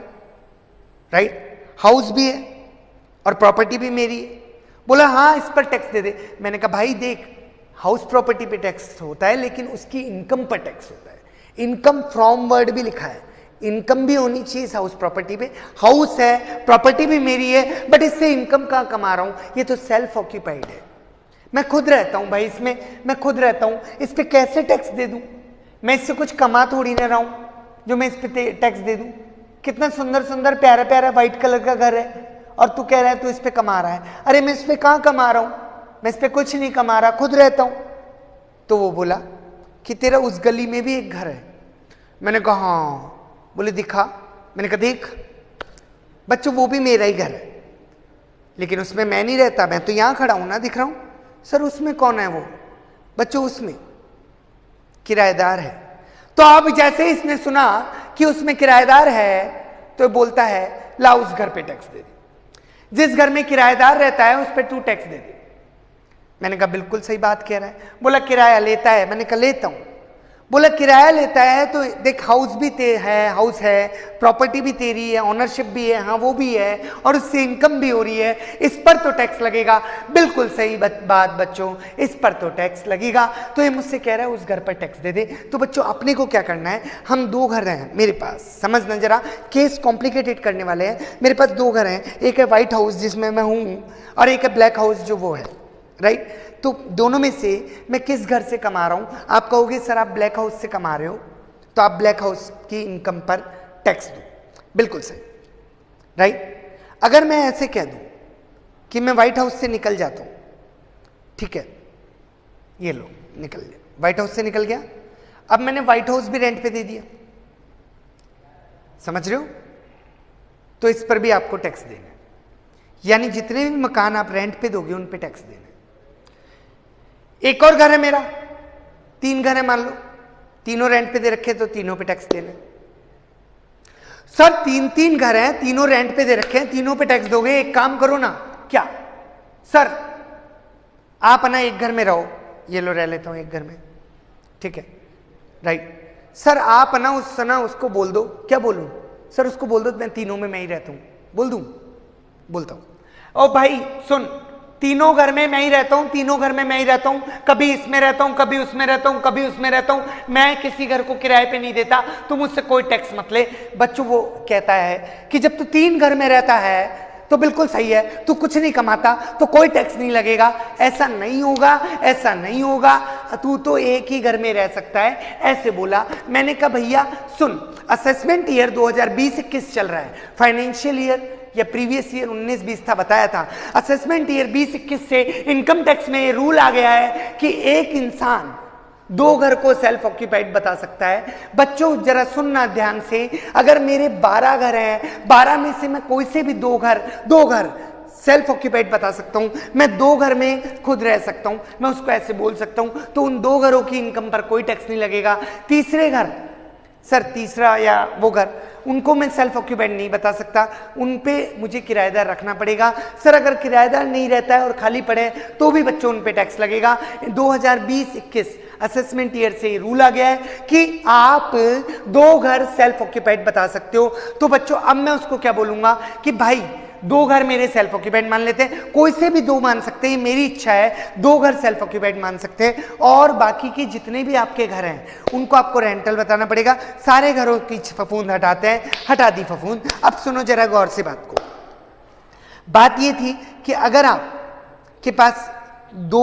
राइट, हाउस भी है और प्रॉपर्टी भी मेरी है। बोला हाँ इस पर टैक्स दे दे। मैंने कहा भाई देख, हाउस प्रॉपर्टी पे टैक्स होता है लेकिन उसकी इनकम पर टैक्स होता है, इनकम फ्रॉम वर्ड भी लिखा है, इनकम भी होनी चाहिए इस हाउस प्रॉपर्टी पे। हाउस है, प्रॉपर्टी भी मेरी है, बट इससे इनकम कहां कमा रहा हूं, ये तो सेल्फ ऑक्यूपाइड है, मैं खुद रहता हूं भाई इसमें, मैं खुद रहता हूं, इस पे कैसे टैक्स दे दूं? मैं इससे कुछ कमा थोड़ी ना रहा हूं जो मैं इस पे टैक्स दे दूं। कितना सुंदर सुंदर प्यारा प्यारा व्हाइट कलर का घर है और तू कह रहा है तू इस पे कमा रहा है। अरे मैं इस पे कहां कमा रहा हूं, मैं इस पे कुछ नहीं कमा रहा, खुद रहता हूं। तो वो बोला कि तेरा उस गली में भी एक घर है। मैंने कहा हाँ। बोले दिखा। मैंने कहा देख बच्चों वो भी मेरा ही घर है, लेकिन उसमें मैं नहीं रहता, मैं तो यहां खड़ा हूं ना, दिख रहा हूं। सर उसमें कौन है वो? बच्चों उसमें किराएदार है। तो अब जैसे इसने सुना कि उसमें किराएदार है तो बोलता है ला उस घर पे टैक्स दे दे, जिस घर में किराएदार रहता है उस पर तू टैक्स दे दे। मैंने कहा बिल्कुल सही बात कह रहा है। बोला किराया लेता है? मैंने कहा लेता हूं। बोला किराया लेता है तो देख हाउस भी ते है, हाउस है, प्रॉपर्टी भी तेरी है, ओनरशिप भी है, हाँ वो भी है, और उससे इनकम भी हो रही है, इस पर तो टैक्स लगेगा। बिल्कुल सही बात बच्चों, इस पर तो टैक्स लगेगा। तो ये मुझसे कह रहा है उस घर पर टैक्स दे दे। तो बच्चों अपने को क्या करना है, हम दो घर हैं मेरे पास, समझना जरा, केस कॉम्प्लिकेटेड करने वाले हैं। मेरे पास दो घर हैं, एक है व्हाइट हाउस जिसमें मैं हूं और एक है ब्लैक हाउस जो वो है, राइट। तो दोनों में से मैं किस घर से कमा रहा हूं? आप कहोगे सर आप ब्लैक हाउस से कमा रहे हो तो आप ब्लैक हाउस की इनकम पर टैक्स दो, बिल्कुल सही, राइट। अगर मैं ऐसे कह दूं कि मैं व्हाइट हाउस से निकल जाता हूं, ठीक है, ये लो निकल गया, व्हाइट हाउस से निकल गया, अब मैंने व्हाइट हाउस भी रेंट पे दे दिया, समझ रहे हो? तो इस पर भी आपको टैक्स देना है, यानी जितने भी मकान आप रेंट पे दोगे उन पे टैक्स देना है। एक और घर है मेरा, तीन घर है मान लो, तीनों रेंट पे दे रखे तो तीनों पे टैक्स देना। सर तीन तीन घर हैं, तीनों रेंट पे दे रखे हैं, तीनों पे टैक्स दोगे? एक काम करो ना, क्या सर आप ना एक घर में रहो, ये लो रह लेता हूं एक घर में, ठीक है, राइट। सर आप ना उस ना उसको बोल दो, क्या बोलूं सर, उसको बोल दो मैं तीनों में मैं ही रहता हूं, बोल दूं, बोलता हूं। ओ भाई सुन, तीनों घर में मैं ही रहता हूं, तीनों घर में मैं ही रहता हूं, कभी इसमें रहता हूं, कभी उसमें रहता हूं, कभी उसमें रहता हूं, मैं किसी घर को किराए पे नहीं देता, तुम मुझसे कोई टैक्स मत ले। बच्चों वो कहता है कि जब तू तीन घर में रहता है तो बिल्कुल सही है, तू कुछ नहीं कमाता तो कोई टैक्स नहीं लगेगा। ऐसा नहीं होगा, ऐसा नहीं होगा, तू तो एक ही घर में रह सकता है, ऐसे बोला। मैंने कहा भैया सुन, असेसमेंट ईयर दो हज़ार बीस इक्कीस चल रहा है, फाइनेंशियल ईयर या प्रीवियस ईयर उन्नीस बीस था, बताया था। असेसमेंट ईयर बीस इक्कीस से इनकम टैक्स में ये रूल आ गया है कि एक इंसान दो घर को सेल्फ ऑक्यूपाइड बता सकता है। बच्चों जरा सुनना ध्यान से, अगर मेरे बारह घर हैं, बारह में से मैं कोई से भी दो घर दो घर सेल्फ ऑक्यूपाइड बता सकता हूं, मैं दो घर में खुद रह सकता हूं, मैं उसको ऐसे बोल सकता हूं, तो उन दो घरों की इनकम पर कोई टैक्स नहीं लगेगा। तीसरे घर, सर तीसरा या वो घर, उनको मैं सेल्फ ऑक्यूपाइड नहीं बता सकता, उन पे मुझे किराएदार रखना पड़ेगा। सर अगर किराएदार नहीं रहता है और खाली पड़े तो भी बच्चों उन पे टैक्स लगेगा। दो हज़ार बीस इक्कीस असेसमेंट ईयर से रूल आ गया है कि आप दो घर सेल्फ ऑक्यूपाइड बता सकते हो। तो बच्चों अब मैं उसको क्या बोलूंगा कि भाई दो घर मेरे सेल्फ ऑक्यूपाइड मान लेते हैं, कोई से भी दो मान सकते हैं, मेरी इच्छा है, दो घर सेल्फ ऑक्यूपाइड मान सकते हैं, और बाकी के जितने भी आपके घर हैं उनको आपको रेंटल बताना पड़ेगा। सारे घरों की फफूंद हटाते हैं, हटा दी फफूंद। अब सुनो जरा गौर से बात को। बात ये थी कि अगर आप के पास दो,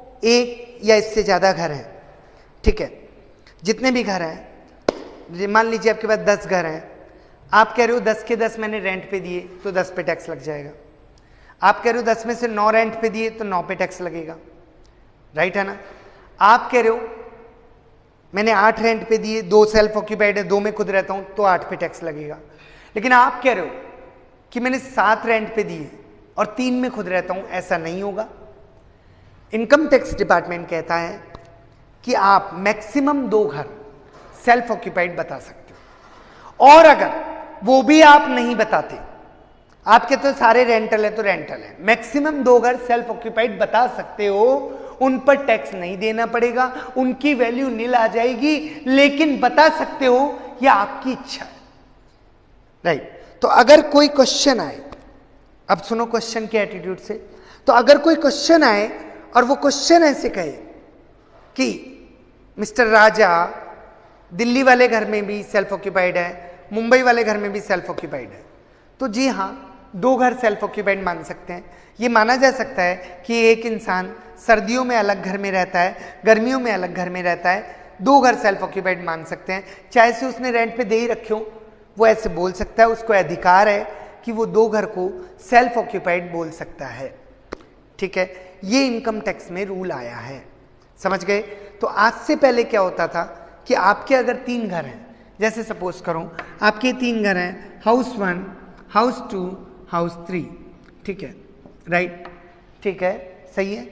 एक या इससे ज्यादा घर हैं, ठीक है, जितने भी घर हैं, मान लीजिए आपके पास दस घर हैं, आप कह रहे हो दस के दस मैंने रेंट पे दिए तो दस पे टैक्स लग जाएगा। आप कह रहे हो दस में से नौ रेंट पे दिए तो नौ पे टैक्स लगेगा, राइट है ना। आप कह रहे हो मैंने आठ रेंट पे दिए, दो सेल्फ ऑक्यूपाइड है, दो में खुद रहता हूं तो आठ पे टैक्स लगेगा। लेकिन आप कह रहे हो कि मैंने सात रेंट पे दिए और तीन में खुद रहता हूं, ऐसा नहीं होगा। इनकम टैक्स डिपार्टमेंट कहता है कि आप मैक्सिमम दो घर सेल्फ ऑक्यूपाइड बता सकते हो, और अगर वो भी आप नहीं बताते, आपके तो सारे रेंटल है तो रेंटल है, मैक्सिमम दो घर सेल्फ ऑक्यूपाइड बता सकते हो, उन पर टैक्स नहीं देना पड़ेगा, उनकी वैल्यू नील आ जाएगी, लेकिन बता सकते हो, यह आपकी इच्छा है, राइट। तो अगर कोई क्वेश्चन आए, अब सुनो क्वेश्चन के एटीट्यूड से, तो अगर कोई क्वेश्चन आए और वो क्वेश्चन ऐसे कहे कि मिस्टर राजा दिल्ली वाले घर में भी सेल्फ ऑक्यूपाइड है, मुंबई वाले घर में भी सेल्फ ऑक्यूपाइड है, तो जी हाँ, दो घर सेल्फ ऑक्यूपाइड मान सकते हैं। ये माना जा सकता है कि एक इंसान सर्दियों में अलग घर में रहता है, गर्मियों में अलग घर में रहता है, दो घर सेल्फ ऑक्यूपाइड मान सकते हैं, चाहे से उसने रेंट पे दे ही रखे हो, वो ऐसे बोल सकता है, उसको अधिकार है कि वो दो घर को सेल्फ ऑक्यूपाइड बोल सकता है, ठीक है। ये इनकम टैक्स में रूल आया है, समझ गए। तो आज से पहले क्या होता था कि आपके अगर तीन घर हैं, जैसे सपोज करो आपके तीन घर हैं, house one, house two, house three, ठीक है, राइट, ठीक है, सही है,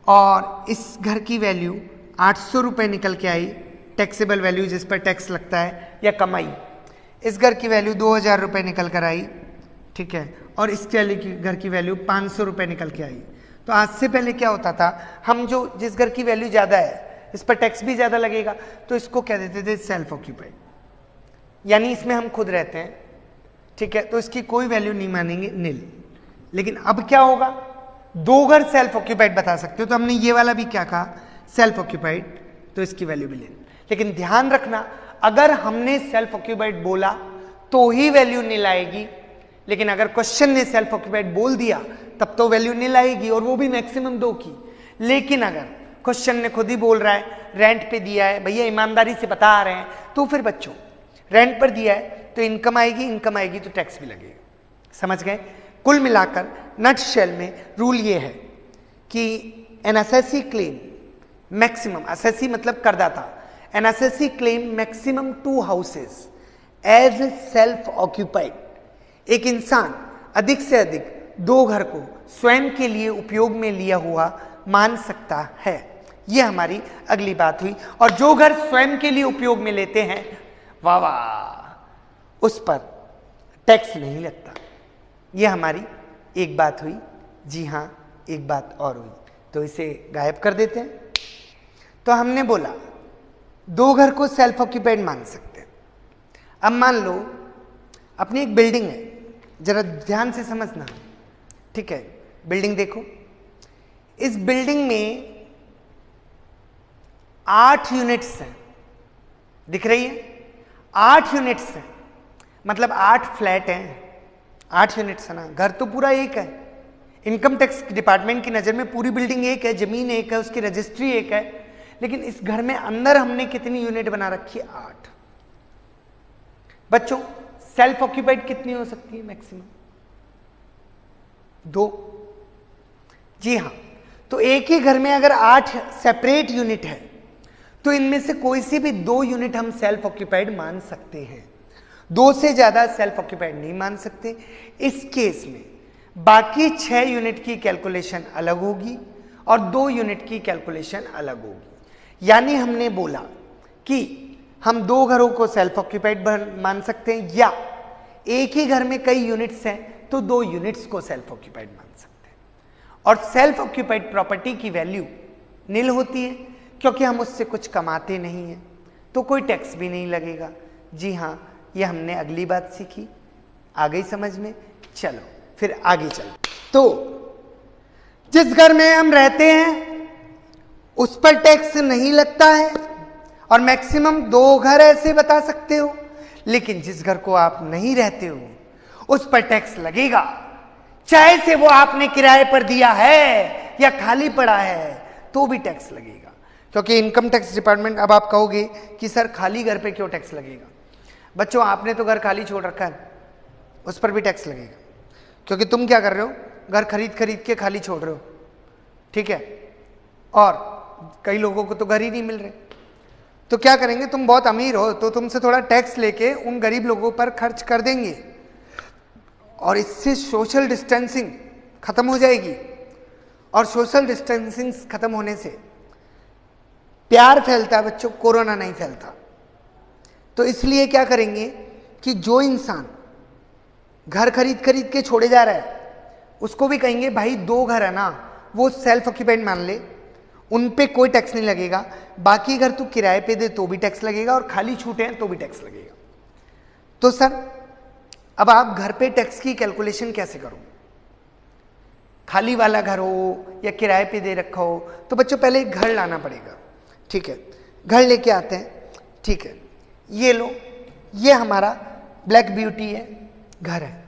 और इस घर की वैल्यू आठ सौ रुपये निकल के आई, टैक्सेबल वैल्यू जिस पर टैक्स लगता है या कमाई। इस घर की वैल्यू दो हज़ार रुपये निकल कर आई, ठीक है, और इस वाले की घर की वैल्यू पाँच सौ रुपये निकल के आई। तो आज से पहले क्या होता था, हम जो जिस घर की वैल्यू ज़्यादा है इस पर टैक्स भी ज़्यादा लगेगा, तो इसको कह देते थे सेल्फ ऑक्यूपाइड, यानी इसमें हम खुद रहते हैं, ठीक है, तो इसकी कोई वैल्यू नहीं मानेंगे, नील। लेकिन अब क्या होगा, दो घर सेल्फ ऑक्यूपाइड बता सकते हो, तो हमने ये वाला भी क्या कहा, सेल्फ ऑक्यूपाइड, तो इसकी वैल्यू भी लेनी। लेकिन ध्यान रखना, अगर हमने सेल्फ ऑक्यूपाइड बोला तो ही वैल्यू नील आएगी, लेकिन अगर क्वेश्चन ने सेल्फ ऑक्यूपाइड बोल दिया तब तो वैल्यू नील आएगी, और वो भी मैक्सिमम दो की। लेकिन अगर क्वेश्चन ने खुद ही बोल रहा है, रेंट पे दिया है, भैया ईमानदारी से बता रहे हैं, तो फिर बच्चों रेंट पर दिया है तो इनकम आएगी, इनकम आएगी तो टैक्स भी लगेगा, समझ गए। कुल मिलाकर नट शेल में रूल ये है कि an assessee claim maximum, assessee मतलब करदाता, an assessee claim maximum two houses as self occupied, एक इंसान अधिक से अधिक दो घर को स्वयं के लिए उपयोग में लिया हुआ मान सकता है। यह हमारी अगली बात हुई। और जो घर स्वयं के लिए उपयोग में लेते हैं, वाह वाह, उस पर टैक्स नहीं लगता। यह हमारी एक बात हुई। जी हाँ, एक बात और हुई, तो इसे गायब कर देते हैं। तो हमने बोला दो घर को सेल्फ ऑक्यूपाइड मान सकते हैं। अब मान लो अपनी एक बिल्डिंग है, जरा ध्यान से समझना, ठीक है। बिल्डिंग देखो, इस बिल्डिंग में आठ यूनिट्स हैं, दिख रही है? आठ यूनिट्स हैं, मतलब आठ फ्लैट हैं, आठ यूनिट्स है ना। घर तो पूरा एक है, इनकम टैक्स डिपार्टमेंट की नजर में पूरी बिल्डिंग एक है, जमीन एक है, उसकी रजिस्ट्री एक है, लेकिन इस घर में अंदर हमने कितनी यूनिट बना रखी है? आठ। बच्चों सेल्फ ऑक्यूपाइड कितनी हो सकती है? मैक्सिमम दो। जी हाँ, तो एक ही घर में अगर आठ सेपरेट यूनिट है तो इनमें से कोई सी भी दो यूनिट हम सेल्फ ऑक्यूपाइड मान सकते हैं, दो से ज्यादा सेल्फ ऑक्यूपाइड नहीं मान सकते। इस केस में बाकी छह यूनिट की कैलकुलेशन अलग होगी और दो यूनिट की कैलकुलेशन अलग होगी। यानी हमने बोला कि हम दो घरों को सेल्फ ऑक्यूपाइड मान सकते हैं, या एक ही घर में कई यूनिट्स हैं तो दो यूनिट्स को सेल्फ ऑक्यूपाइड मान सकते हैं। और सेल्फ ऑक्यूपाइड प्रॉपर्टी की वैल्यू नील होती है, क्योंकि हम उससे कुछ कमाते नहीं हैं, तो कोई टैक्स भी नहीं लगेगा। जी हाँ, ये हमने अगली बात सीखी। आ गई समझ में? चलो फिर आगे चलो। तो जिस घर में हम रहते हैं उस पर टैक्स नहीं लगता है, और मैक्सिमम दो घर ऐसे बता सकते हो, लेकिन जिस घर को आप नहीं रहते हो उस पर टैक्स लगेगा, चाहे से वो आपने किराए पर दिया है या खाली पड़ा है, तो भी टैक्स लगेगा। क्योंकि इनकम टैक्स डिपार्टमेंट, अब आप कहोगे कि सर खाली घर पे क्यों टैक्स लगेगा? बच्चों आपने तो घर खाली छोड़ रखा है, उस पर भी टैक्स लगेगा, क्योंकि तुम क्या कर रहे हो? घर खरीद खरीद के खाली छोड़ रहे हो, ठीक है। और कई लोगों को तो घर ही नहीं मिल रहे, तो क्या करेंगे? तुम बहुत अमीर हो तो तुमसे थोड़ा टैक्स लेके उन गरीब लोगों पर खर्च कर देंगे, और इससे सोशल डिस्टेंसिंग खत्म हो जाएगी, और सोशल डिस्टेंसिंग खत्म होने से प्यार फैलता है बच्चों, कोरोना नहीं फैलता। तो इसलिए क्या करेंगे कि जो इंसान घर खरीद खरीद के छोड़े जा रहा है उसको भी कहेंगे भाई दो घर है ना, वो सेल्फ ऑक्यूपाइड मान ले, उन पे कोई टैक्स नहीं लगेगा, बाकी घर तू किराए पे दे तो भी टैक्स लगेगा, और खाली छूटे हैं तो भी टैक्स लगेगा। तो सर अब आप घर पे टैक्स की कैलकुलेशन कैसे करोगे? खाली वाला घर हो या किराए पे दे रखा हो, तो बच्चों पहले एक घर लाना पड़ेगा, ठीक है। घर लेके आते हैं, ठीक है। ये लो, ये हमारा ब्लैक ब्यूटी है, घर है,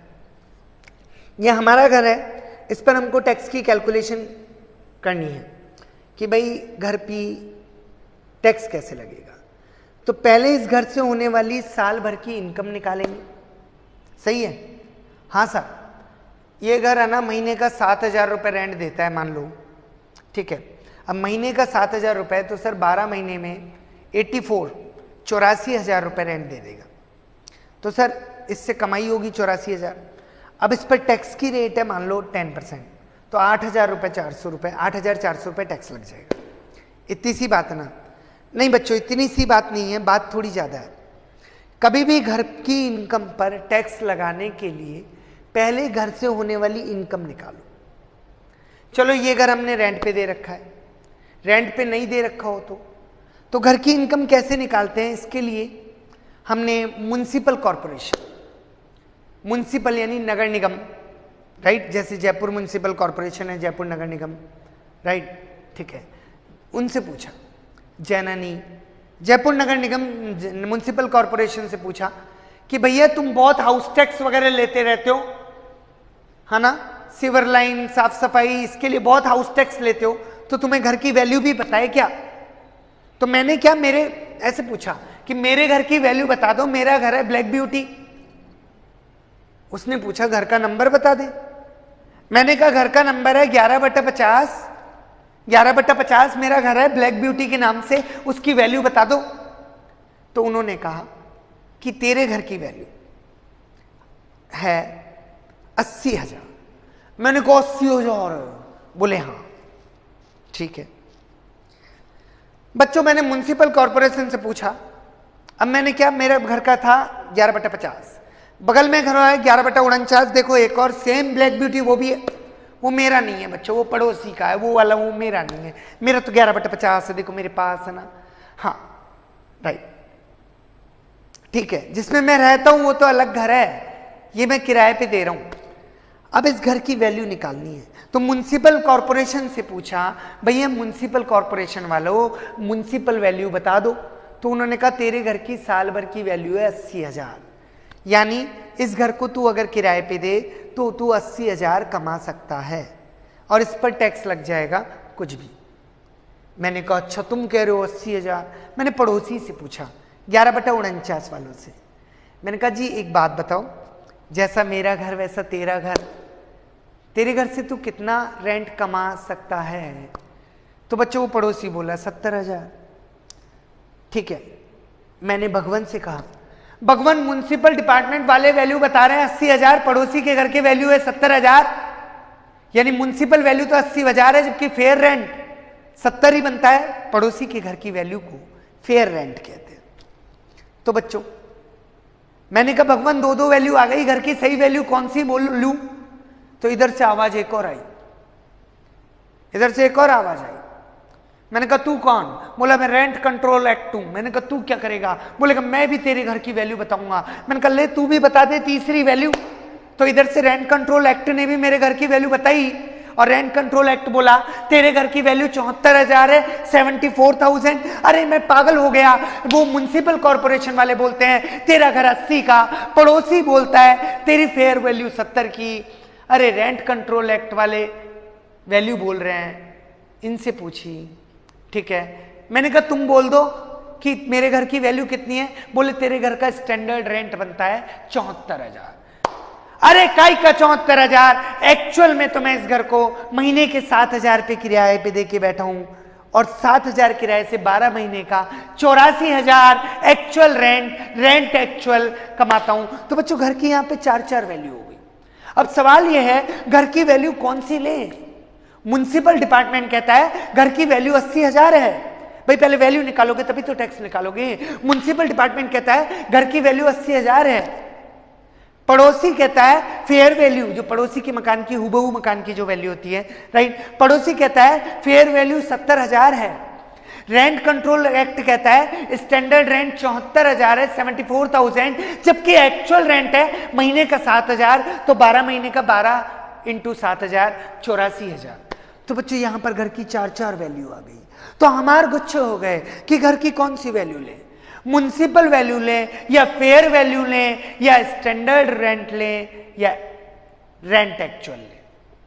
ये हमारा घर है। इस पर हमको टैक्स की कैलकुलेशन करनी है कि भाई घर पे टैक्स कैसे लगेगा। तो पहले इस घर से होने वाली साल भर की इनकम निकालेंगे, सही है? हाँ सर, ये घर है ना महीने का सात हजार रुपये रेंट देता है मान लो, ठीक है। अब महीने का सात हजार रुपये, तो सर बारह महीने में एट्टी फोर चौरासी हजार रुपये रेंट दे देगा। तो सर इससे कमाई होगी चौरासी हजार। अब इस पर टैक्स की रेट है मान लो टेन परसेंट, तो आठ हजार रुपये चार सौ रुपये आठ हजार चार सौ रुपये टैक्स लग जाएगा। इतनी सी बात है ना? नहीं बच्चों, इतनी सी बात नहीं है, बात थोड़ी ज़्यादा है। कभी भी घर की इनकम पर टैक्स लगाने के लिए पहले घर से होने वाली इनकम निकालो। चलो ये घर हमने रेंट पे दे रखा है, रेंट पे नहीं दे रखा हो तो तो घर की इनकम कैसे निकालते हैं? इसके लिए हमने म्युनिसिपल कॉरपोरेशन, म्युनिसिपल यानी नगर निगम, राइट, जैसे जयपुर म्युनिसिपल कॉरपोरेशन है, जयपुर नगर निगम, राइट, ठीक है, उनसे पूछा, जैननी जयपुर नगर निगम म्युनिसिपल कॉरपोरेशन से पूछा कि भैया तुम बहुत हाउस टैक्स वगैरह लेते रहते हो, है ना, सीवर लाइन, साफ सफाई, इसके लिए बहुत हाउस टैक्स लेते हो, तो तुम्हें घर की वैल्यू भी पता है क्या? तो मैंने क्या मेरे ऐसे पूछा कि मेरे घर की वैल्यू बता दो, मेरा घर है ब्लैक ब्यूटी। उसने पूछा घर का नंबर बता दे। मैंने कहा घर का नंबर है ग्यारह बटा पचास, ग्यारह बटा पचास मेरा घर है ब्लैक ब्यूटी के नाम से, उसकी वैल्यू बता दो। तो उन्होंने कहा कि तेरे घर की वैल्यू है अस्सी हजार। मैंने कहा अस्सी हजार? बोले हाँ, ठीक है। बच्चों मैंने म्युनिसिपल कॉरपोरेशन से पूछा, अब मैंने क्या, मेरा घर का था ग्यारह बटा पचास, बगल में घर है ग्यारह बटा उनचास, देखो एक और सेम ब्लैक ब्यूटी वो भी है, वो मेरा नहीं है बच्चों, वो पड़ोसी का है, वो वाला वो मेरा नहीं है, मेरा तो ग्यारह बटे पचास है, देखो मेरे पास है ना। हाँ राइट, ठीक है, जिसमें मैं रहता हूं वो तो अलग घर है, ये मैं किराए पे दे रहा हूं। अब इस घर की वैल्यू निकालनी है, तो म्युनिसिपल कॉर्पोरेशन से पूछा, भैया म्युनिसिपल कॉर्पोरेशन वालों म्युनिसिपल वैल्यू बता दो। तो उन्होंने कहा तेरे घर की साल भर की वैल्यू है अस्सी हजार, यानी इस घर को तू अगर किराए पे दे तो तू अस्सी हजार कमा सकता है और इस पर टैक्स लग जाएगा कुछ भी। मैंने कहा अच्छा तुम कह रहे हो अस्सी हजार। मैंने पड़ोसी से पूछा, ग्यारह बटा उनचास वालों से, मैंने कहा जी एक बात बताओ, जैसा मेरा घर वैसा तेरा घर, तेरे घर से तू कितना रेंट कमा सकता है? तो बच्चों वो पड़ोसी बोला सत्तर हजार। ठीक है, मैंने भगवान से कहा, भगवान म्युनिसिपल डिपार्टमेंट वाले वैल्यू बता रहे हैं अस्सी हजार, पड़ोसी के घर के वैल्यू है सत्तर हजार, यानी म्युनिसिपल वैल्यू तो अस्सी हजार है जबकि फेयर रेंट सत्तर ही बनता है। पड़ोसी के घर की वैल्यू को फेयर रेंट कहते हैं। तो बच्चों मैंने कहा भगवान दो दो वैल्यू आ गई, घर की सही वैल्यू कौन सी बोल लूं? तो इधर से आवाज एक और आई, इधर से एक और आवाज आई। मैंने कहा तू कौन? बोला मैं रेंट कंट्रोल एक्ट हूं। मैंने कहा तू क्या करेगा? बोलेगा मैं भी तेरे घर की वैल्यू बताऊंगा। मैंने कहा ले तू भी बता दे तीसरी वैल्यू। तो इधर से रेंट कंट्रोल एक्ट ने भी मेरे घर की वैल्यू बताई और रेंट कंट्रोल एक्ट बोला तेरे घर की वैल्यू चौहत्तर हजार है, सेवेंटी फोर थाउजेंड। अरे मैं पागल हो गया। वो म्युनिसिपल कॉर्पोरेशन वाले बोलते हैं तेरा घर अस्सी का, पड़ोसी बोलता है तेरी फेयर वैल्यू सत्तर की। अरे रेंट कंट्रोल एक्ट वाले वैल्यू बोल रहे हैं, इनसे पूछी। ठीक है, मैंने कहा तुम बोल दो कि मेरे घर की वैल्यू कितनी है। बोले तेरे घर का स्टैंडर्ड रेंट बनता है चौहत्तर हजार। अरे काई का चौहत्तर हजार, एक्चुअल में तो मैं इस घर को महीने के सात हजार पे किराए पे दे के बैठा हूं और सात हजार किराए से बारह महीने का चौरासी हजार एक्चुअल रेंट रेंट एक्चुअल कमाता हूं। तो बच्चों घर की यहां पे चार चार वैल्यू हो गई। अब सवाल यह है घर की वैल्यू कौन सी ले? म्युनिसिपल डिपार्टमेंट कहता है घर की वैल्यू अस्सी हजार है। भाई पहले वैल्यू निकालोगे तभी तो टैक्स निकालोगे। म्युनिसिपल डिपार्टमेंट कहता है घर की वैल्यू अस्सी हजार है। पड़ोसी कहता है फेयर वैल्यू, जो पड़ोसी के मकान की हुबहू मकान की जो वैल्यू होती है, राइट, पड़ोसी कहता है फेयर वैल्यू सत्तर हजार है। रेंट कंट्रोल एक्ट कहता है स्टैंडर्ड रेंट चौहत्तर हजार है, सेवेंटी फोर थाउजेंड, जबकि एक्चुअल रेंट है महीने का सात हजार, तो बारह महीने का बारह इंटू सात हजार चौरासी हजार। तो बच्चों यहां पर घर की चार चार वैल्यू आ गई। तो हमारे गुच्छे हो गए कि घर की कौन सी वैल्यू ले, म्युनिसिपल वैल्यू लें या फेयर वैल्यू लें या स्टैंडर्ड रेंट लें या रेंट एक्चुअल लें।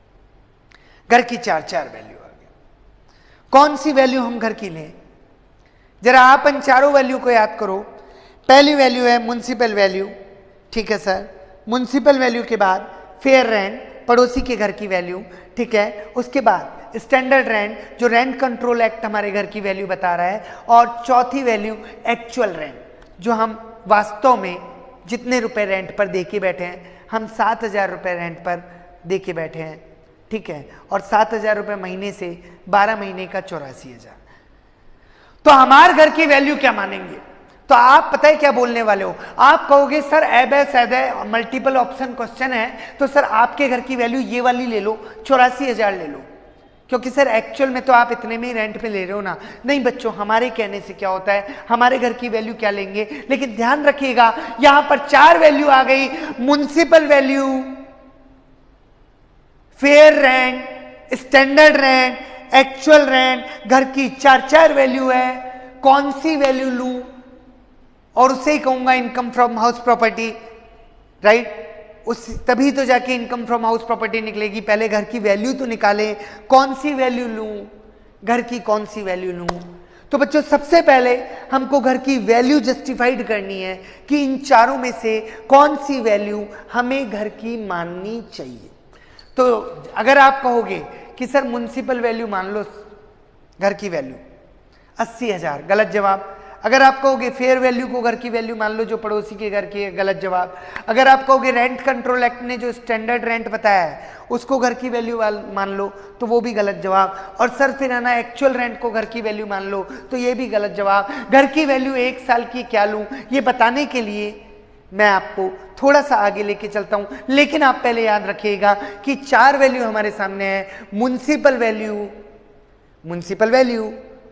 घर की चार चार वैल्यू आ गई, कौन सी वैल्यू हम घर की लें? जरा आप इन चारों वैल्यू को याद करो। पहली वैल्यू है म्युनिसिपल वैल्यू, ठीक है सर। म्युनिसिपल वैल्यू के बाद फेयर रेंट, पड़ोसी के घर की वैल्यू, ठीक है। उसके बाद स्टैंडर्ड रेंट, जो रेंट कंट्रोल एक्ट हमारे घर की वैल्यू बता रहा है, और चौथी वैल्यू एक्चुअल रेंट, जो हम वास्तव में जितने रुपए रेंट पर दे के बैठे हैं, हम सात हजार रुपये रेंट पर दे के बैठे हैं, ठीक है, और सात हजार रुपये महीने से बारह महीने का चौरासी हजार। तो हमारे घर की वैल्यू क्या मानेंगे? तो आप पता है क्या बोलने वाले हो? आप कहोगे सर ऐब है सैद है, मल्टीपल ऑप्शन क्वेश्चन है, तो सर आपके घर की वैल्यू ये वाली ले लो, चौरासी हजार ले लो, क्योंकि सर एक्चुअल में तो आप इतने में ही रेंट पे ले रहे हो ना। नहीं बच्चों, हमारे कहने से क्या होता है, हमारे घर की वैल्यू क्या लेंगे, लेकिन ध्यान रखिएगा यहां पर चार वैल्यू आ गई, municipal value, fair rent, standard rent, actual rent. घर की चार चार वैल्यू है, कौन सी वैल्यू लूं? और उससे ही कहूंगा income from house property, right, उस तभी तो जाके इनकम फ्रॉम हाउस प्रॉपर्टी निकलेगी। पहले घर की वैल्यू तो निकाले, कौन सी वैल्यू लूं, घर की कौन सी वैल्यू लूं। तो बच्चों सबसे पहले हमको घर की वैल्यू जस्टिफाइड करनी है कि इन चारों में से कौन सी वैल्यू हमें घर की माननी चाहिए। तो अगर आप कहोगे कि सर म्युनिसिपल वैल्यू मान लो घर की वैल्यू अस्सी हजार, गलत जवाब। अगर आप कहोगे फेयर वैल्यू को घर की वैल्यू मान लो जो पड़ोसी के घर की है, गलत जवाब। अगर आप कहोगे रेंट कंट्रोल एक्ट ने जो स्टैंडर्ड रेंट बताया है उसको घर की वैल्यू मान लो, तो वो भी गलत जवाब। और सर फिर है ना एक्चुअल रेंट को घर की वैल्यू मान लो, तो ये भी गलत जवाब। घर की वैल्यू एक साल की क्या लूं, ये बताने के लिए मैं आपको थोड़ा सा आगे लेके चलता हूं, लेकिन आप पहले याद रखिएगा कि चार वैल्यू हमारे सामने है, म्युनिसिपल वैल्यू, म्युनिसिपल वैल्यू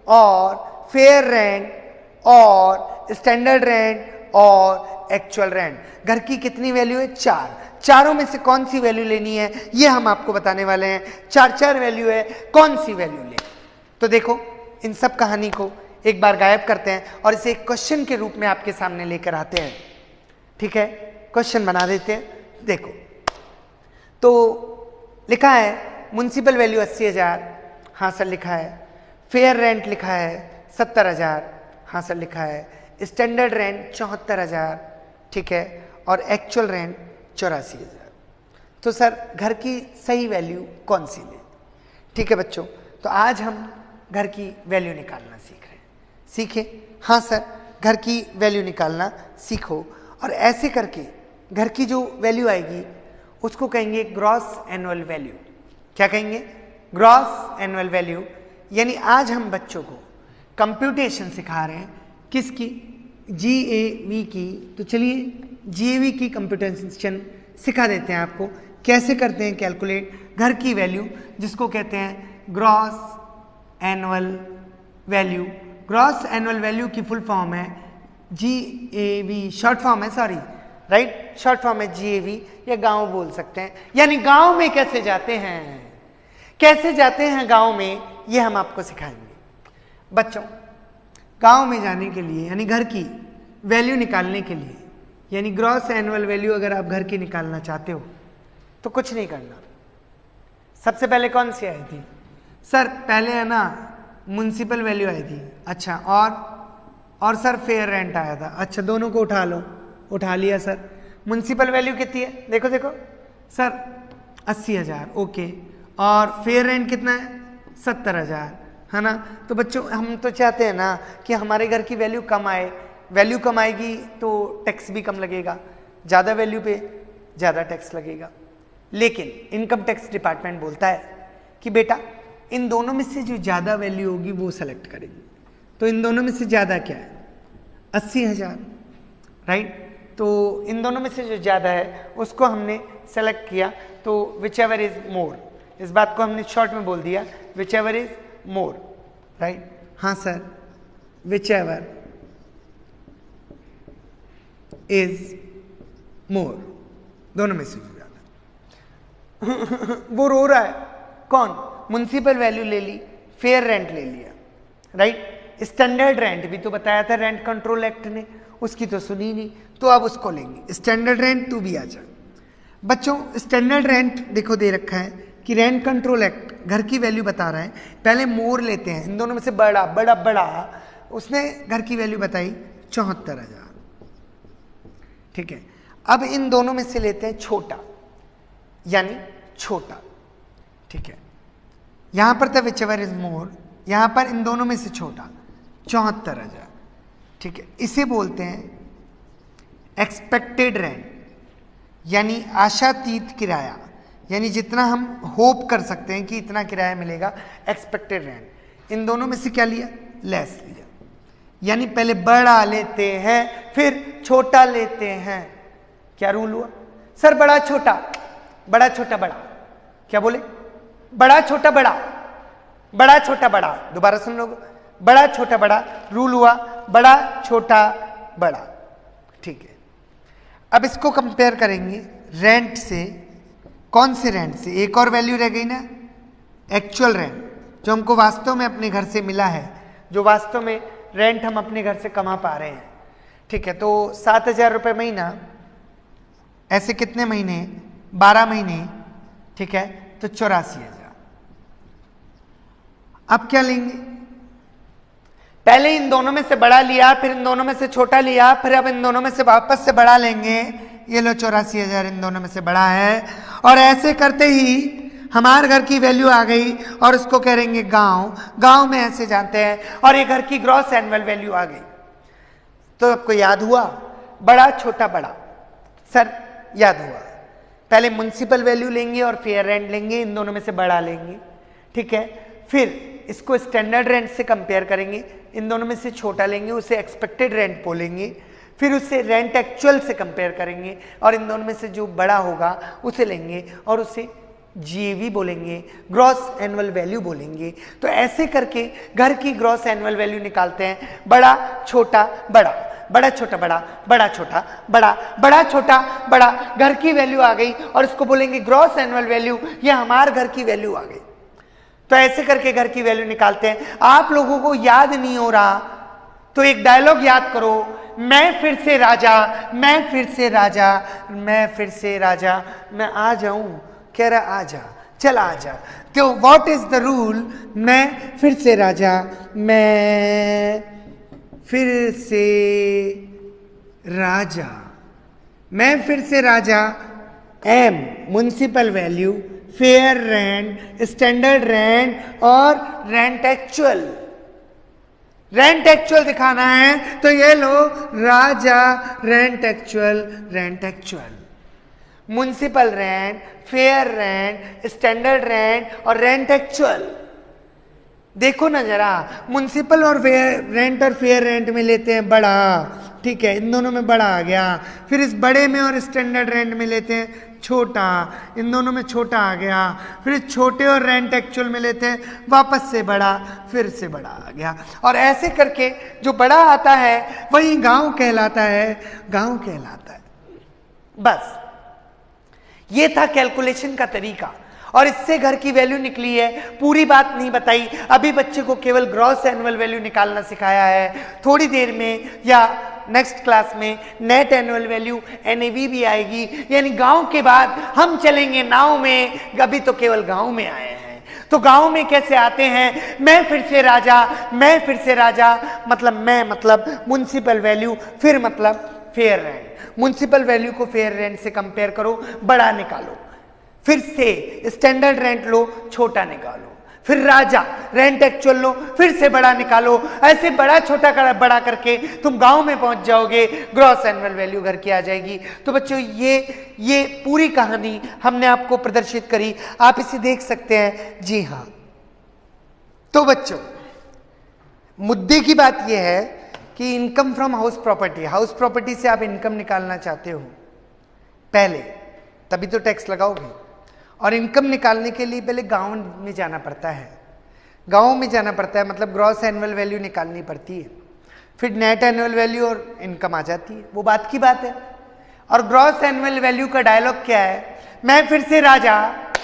और फेयर रेंट और स्टैंडर्ड रेंट और एक्चुअल रेंट। घर की कितनी वैल्यू है? चार। चारों में से कौन सी वैल्यू लेनी है ये हम आपको बताने वाले हैं। चार चार वैल्यू है, कौन सी वैल्यू ले? तो देखो इन सब कहानी को एक बार गायब करते हैं और इसे एक क्वेश्चन के रूप में आपके सामने लेकर आते हैं। ठीक है, क्वेश्चन बना देते हैं। देखो तो लिखा है म्युनिसिपल वैल्यू अस्सी हजार, हाँ सर लिखा है। फेयर रेंट लिखा है सत्तर हजार, हाँ सर लिखा है। स्टैंडर्ड रेंट चौहत्तर हजार, ठीक है, और एक्चुअल रेंट चौरासी हजार। तो सर घर की सही वैल्यू कौन सी ले? ठीक है बच्चों, तो आज हम घर की वैल्यू निकालना सीख रहे हैं। सीखे? हाँ सर, घर की वैल्यू निकालना सीखो और ऐसे करके घर की जो वैल्यू आएगी उसको कहेंगे ग्रॉस एनुअल वैल्यू। क्या कहेंगे? Gross annual value. यानी आज हम बच्चों को कंप्यूटेशन सिखा रहे हैं, किसकी? जी ए वी की। तो चलिए जी ए वी की कंप्यूटेशन सिखा देते हैं आपको, कैसे करते हैं कैलकुलेट घर की वैल्यू, जिसको कहते हैं gross annual value. Gross annual value की फुल फॉर्म है G A V, short form है, सॉरी राइट, शॉर्ट फॉर्म है जी ए वी, या गांव बोल सकते हैं। यानी गांव में कैसे जाते हैं, कैसे जाते हैं गांव में, ये हम आपको सिखाएंगे बच्चों। गांव में जाने के लिए यानी घर की वैल्यू निकालने के लिए, यानी ग्रॉस एनुअल वैल्यू अगर आप घर की निकालना चाहते हो तो कुछ नहीं करना। सबसे पहले कौन सी आई थी? सर पहले है ना म्युनिसिपल वैल्यू आई थी। अच्छा, और और सर फेयर रेंट आया था। अच्छा, दोनों को उठा लो। उठा लिया सर। म्युनिसिपल वैल्यू कितनी है? देखो देखो सर अस्सी हजार, ओके, और फेयर रेंट कितना है? सत्तर हजार, है ना। तो बच्चों हम तो चाहते हैं ना कि हमारे घर की वैल्यू कम आए। वैल्यू कम आएगी तो टैक्स भी कम लगेगा, ज़्यादा वैल्यू पे ज़्यादा टैक्स लगेगा। लेकिन इनकम टैक्स डिपार्टमेंट बोलता है कि बेटा इन दोनों में से जो ज़्यादा वैल्यू होगी वो सेलेक्ट करेंगे। तो इन दोनों में से ज़्यादा क्या है? अस्सी हजार, राइट। तो इन दोनों में से जो ज़्यादा है उसको हमने सेलेक्ट किया। तो विच एवर इज मोर, इस बात को हमने शॉर्ट में बोल दिया, whichever is more, right. हाँ sir, whichever is more, दोनों में से जो ज़्यादा। वो रो रहा है, कौन? म्युनिसिपल वैल्यू ले ली, फेयर रेंट ले लिया, राइट। स्टैंडर्ड रेंट भी तो बताया था रेंट कंट्रोल एक्ट ने, उसकी तो सुनी नहीं, तो अब उसको लेंगे। स्टैंडर्ड रेंट तू भी आ जा। बच्चों स्टैंडर्ड रेंट देखो दे रखा है कि रेंट कंट्रोल एक्ट घर की वैल्यू बता रहा है। पहले मोर लेते हैं, इन दोनों में से बड़ा बड़ा बड़ा, उसने घर की वैल्यू बताई चौहत्तर हजार, ठीक है। अब इन दोनों में से लेते हैं छोटा, यानी छोटा, ठीक है। यहां पर था विच एवर इज मोर, यहां पर इन दोनों में से छोटा चौहत्तर हजार, ठीक है। इसे बोलते हैं एक्सपेक्टेड रेंट, यानी आशातीत किराया, यानी जितना हम होप कर सकते हैं कि इतना किराया मिलेगा, एक्सपेक्टेड रेंट। इन दोनों में से क्या लिया? लेस लिया। यानी पहले बड़ा लेते हैं फिर छोटा लेते हैं। क्या रूल हुआ? सर बड़ा छोटा, बड़ा छोटा बड़ा, क्या बोले? बड़ा छोटा बड़ा, बड़ा छोटा बड़ा, दोबारा सुन लो, बड़ा छोटा बड़ा, रूल हुआ बड़ा छोटा बड़ा, ठीक है। अब इसको कंपेयर करेंगे रेंट से। कौन से रेंट से? एक और वैल्यू रह गई ना, एक्चुअल रेंट, जो हमको वास्तव में अपने घर से मिला है, जो वास्तव में रेंट हम अपने घर से कमा पा रहे हैं, ठीक है। तो सात हजार रुपये महीना, ऐसे कितने महीने? बारह महीने, ठीक है, तो चौरासी हजार। अब क्या लेंगे? पहले इन दोनों में से बड़ा लिया, फिर इन दोनों में से छोटा लिया, फिर अब इन दोनों में से वापस से बड़ा लेंगे। ये लो चौरासी हजार इन दोनों में से बड़ा है, और ऐसे करते ही हमारे घर की वैल्यू आ गई और उसको कहेंगे गांव। गांव में ऐसे जानते हैं, और ये घर की ग्रॉस एनुअल वैल्यू आ गई। तो आपको याद हुआ बड़ा छोटा बड़ा? सर याद हुआ। पहले म्युनिसिपल वैल्यू लेंगे और फेयर रेंट लेंगे, इन दोनों में से बड़ा लेंगे, ठीक है। फिर इसको स्टैंडर्ड रेंट से कंपेयर करेंगे, इन दोनों में से छोटा लेंगे, उसे एक्सपेक्टेड रेंट बोलेंगे। फिर उससे रेंट एक्चुअल से कंपेयर करेंगे और इन दोनों में से जो बड़ा होगा उसे लेंगे और उसे जीएवी बोलेंगे, ग्रॉस एनुअल वैल्यू बोलेंगे। तो ऐसे करके घर की ग्रॉस एनुअल वैल्यू निकालते हैं, बड़ा छोटा बड़ा, बड़ा छोटा बड़ा, बड़ा छोटा बड़ा, बड़ा छोटा बड़ा, घर की वैल्यू आ गई और इसको बोलेंगे ग्रॉस एनुअल वैल्यू, ये हमारे घर की वैल्यू आ गई। तो ऐसे करके घर की वैल्यू निकालते हैं। आप लोगों को याद नहीं हो रहा तो एक डायलॉग याद करो, मैं फिर से राजा, मैं फिर से राजा, मैं फिर से राजा, मैं आ जाऊं, कह रहा आजा, चल आजा। तो व्हाट इज द रूल? मैं फिर से राजा, मैं फिर से राजा, मैं फिर से राजा। M municipal value, fair rent, standard rent और रेंट एक्चुअल। रेंट एक्चुअल दिखाना है तो ये लो, राजा rent actual, rent actual, municipal rent, fair rent, standard rent और रेंट एक्चुअल। देखो ना जरा, म्युनिसिपल और रेंट और फेयर रेंट में लेते हैं बड़ा, ठीक है, इन दोनों में बड़ा आ गया। फिर इस बड़े में और स्टैंडर्ड रेंट में लेते हैं छोटा, इन दोनों में छोटा आ गया। फिर छोटे और रेंट एक्चुअल में लेते हैं वापस से बड़ा, फिर से बड़ा आ गया। और ऐसे करके जो बड़ा आता है वही गांव कहलाता है, गांव कहलाता है। बस ये था कैलकुलेशन का तरीका और इससे घर की वैल्यू निकली है। पूरी बात नहीं बताई, अभी बच्चे को केवल ग्रॉस एनुअल वैल्यू निकालना सिखाया है। थोड़ी देर में या नेक्स्ट क्लास में नेट एनुअल वैल्यू एनएवी भी आएगी, यानी गांव के बाद हम चलेंगे नाव में। अभी तो केवल गांव में आए हैं, तो गांव में कैसे आते हैं? मैं फिर से राजा, मैं फिर से राजा मतलब मैं मतलब म्युनिसिपल वैल्यू, फिर मतलब फेयर रेंट। म्युनिसिपल वैल्यू को फेयर रेंट से कंपेयर करो, बड़ा निकालो, फिर से स्टैंडर्ड रेंट लो, छोटा निकालो, फिर राजा रेंट एक्चुअल लो, फिर से बड़ा निकालो। ऐसे बड़ा छोटा कर बड़ा करके तुम गांव में पहुंच जाओगे, ग्रॉस एनुअल वैल्यू घर की आ जाएगी। तो बच्चों ये ये पूरी कहानी हमने आपको प्रदर्शित करी, आप इसे देख सकते हैं। जी हाँ, तो बच्चों मुद्दे की बात यह है कि income from house property, house property से आप इनकम निकालना चाहते हो पहले, तभी तो टैक्स लगाओगे। और इनकम निकालने के लिए पहले गांव में जाना पड़ता है, गांव में जाना पड़ता है, मतलब ग्रॉस एनुअल वैल्यू निकालनी पड़ती है, फिर नेट एनुअल वैल्यू और इनकम आ जाती है। वो बात की बात है। और ग्रॉस एनुअल वैल्यू का डायलॉग क्या है? मैं फिर से राजा,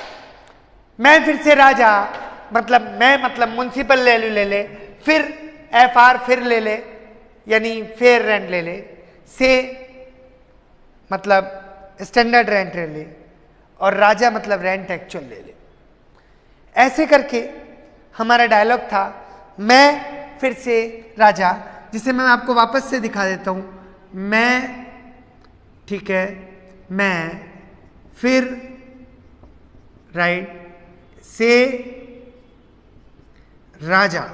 मैं फिर से राजा मतलब मैं मतलब म्युनिसिपल वैल्यू ले ले, फिर एफ आर फिर ले ले, यानी फेयर रेंट ले ले, से मतलब स्टैंडर्ड रेंट ले ले, और राजा मतलब रेंट एक्चुअल ले ले। ऐसे करके हमारा डायलॉग था मैं फिर से राजा, जिसे मैं आपको वापस से दिखा देता हूं। मैं, ठीक है, मैं फिर राइट से राजा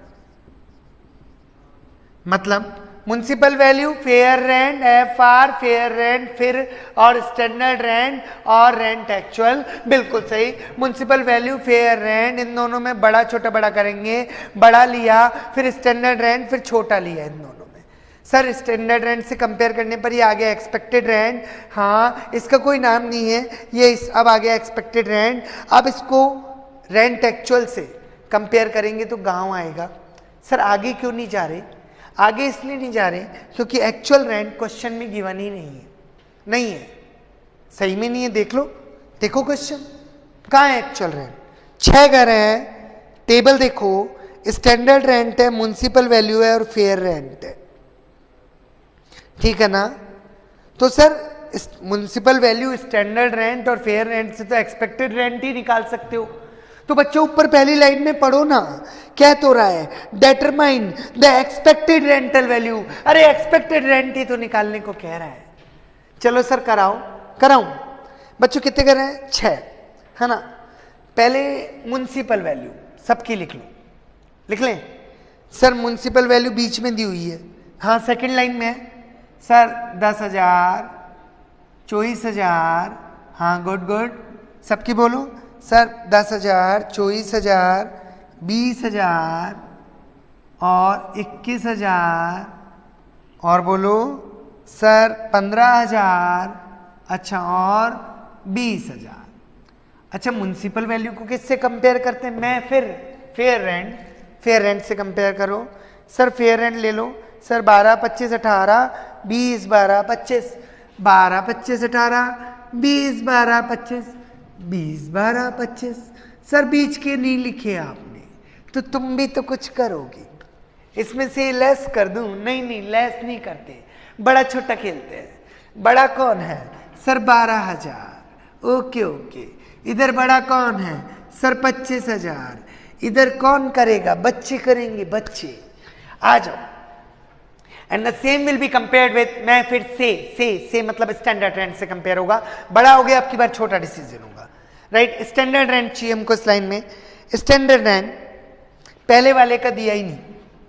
मतलब municipal value, fair rent, F R, fair rent, फिर और स्टैंडर्ड रेंट और रेंट एक्चुअल। बिल्कुल सही, म्युनिसिपल वैल्यू, फेयर रेंट, इन दोनों में बड़ा छोटा बड़ा करेंगे, बड़ा लिया, फिर स्टैंडर्ड रेंट, फिर छोटा लिया इन दोनों में। सर स्टैंडर्ड रेंट से कंपेयर करने पर ये आ गया एक्सपेक्टेड रेंट, हाँ इसका कोई नाम नहीं है, ये इस, अब आ गया एक्सपेक्टेड रेंट। अब इसको रेंट एक्चुअल से कंपेयर करेंगे तो गाँव आएगा। सर आगे क्यों नहीं जा रहे? आगे इसलिए नहीं जा रहे क्योंकि एक्चुअल रेंट क्वेश्चन में गिवन ही नहीं है, नहीं है, सही में नहीं है। देख लो, देखो क्वेश्चन कहाँ है एक्चुअल रेंट? छह घर है, टेबल देखो, स्टैंडर्ड रेंट है, म्युनिसिपल वैल्यू है और फेयर रेंट है, ठीक है ना? तो sir municipal value, standard rent और फेयर रेंट से तो एक्सपेक्टेड रेंट ही निकाल सकते हो। तो बच्चों ऊपर पहली लाइन में पढ़ो ना, क्या तो रहा है? Determine the expected rental value. अरे एक्सपेक्टेड रेंट ही तो निकालने को कह रहा है। चलो सर कराओ, कराऊं? बच्चों कितने कर रहे हैं? छह, है ना? पहले म्युनिसिपल वैल्यू सबकी लिख लो, लिख लें? सर म्युनिसिपल वैल्यू बीच में दी हुई है, हाँ सेकंड लाइन में है। सर दस हजार, चौबीस हजार, हाँ गुड गुड, सबकी बोलो। सर दस हजार, चौबीस हजार, बीस हजार और इक्कीस हजार, और बोलो सर पंद्रह हजार, अच्छा और बीस हजार। अच्छा म्युनिसिपल वैल्यू को किससे कंपेयर करते हैं? मैं फिर फेयर रेंट, फेयर रेंट से कंपेयर करो। सर फेयर रेंट ले लो। सर बारह पच्चीस अठारह बीस बारह पच्चीस, बारह पच्चीस अठारह बीस बारह पच्चीस, बीस बारह पच्चीस। सर बीच के नहीं लिखे आपने, तो तुम भी तो कुछ करोगी। इसमें से लेस कर दूं? नहीं नहीं, लेस नहीं करते, बड़ा छोटा खेलते हैं। बड़ा कौन है? सर बारह हजार। Okay okay. इधर बड़ा कौन है? सर पच्चीस हजार। इधर कौन करेगा? बच्चे करेंगे, बच्चे। आ जाओ। And the same will be compared with, मैं फिर से से से मतलब स्टैंडर्ड रेंट से कंपेयर होगा। बड़ा हो गया, आपकी बार छोटा डिसीजन होगा, राइट। स्टैंडर्ड रेंट चाहिए हमको इस लाइन में। स्टैंडर्ड रेंट पहले वाले का दिया ही नहीं,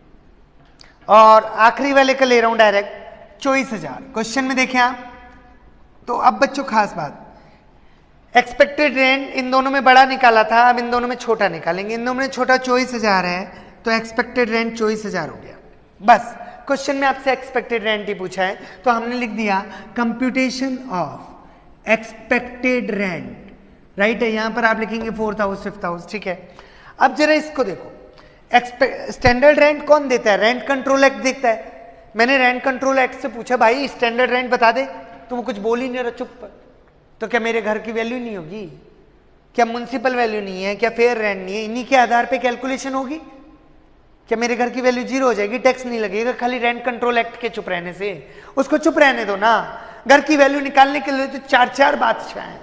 और आखिरी वाले का ले रहा हूं डायरेक्ट चौबीस हजार। क्वेश्चन में देखें आप, तो अब बच्चों खास बात, एक्सपेक्टेड रेंट इन दोनों में बड़ा निकाला था, अब इन दोनों में छोटा निकालेंगे। इन दोनों में छोटा चौबीस हजार है, तो एक्सपेक्टेड रेंट चौबीस हजार हो गया। बस क्वेश्चन में आपसे एक्सपेक्टेड रेंट ही पूछा है, तो हमने लिख दिया computation of expected rent, right है। यहां पर आप लिखेंगे फोर्थ हाउस फिफ्थ हाउस, ठीक है। अब जरा इसको देखो, स्टैंडर्ड रेंट कौन देता है? रेंट कंट्रोल एक्ट देता है। मैंने रेंट कंट्रोल एक्ट से पूछा भाई स्टैंडर्ड रेंट बता दे, तो वो कुछ बोल ही नहीं रहा, चुप। तो क्या मेरे घर की वैल्यू नहीं होगी? क्या म्युनिसिपल वैल्यू नहीं है? क्या फेयर रेंट नहीं है? इन्हीं के आधार पे कैलकुलेशन होगी? क्या मेरे घर की वैल्यू जीरो हो जाएगी? टैक्स नहीं लगेगा खाली रेंट कंट्रोल एक्ट के चुप रहने से? उसको चुप रहने दो ना। घर की वैल्यू निकालने के लिए तो चार चार बादशाह हैं,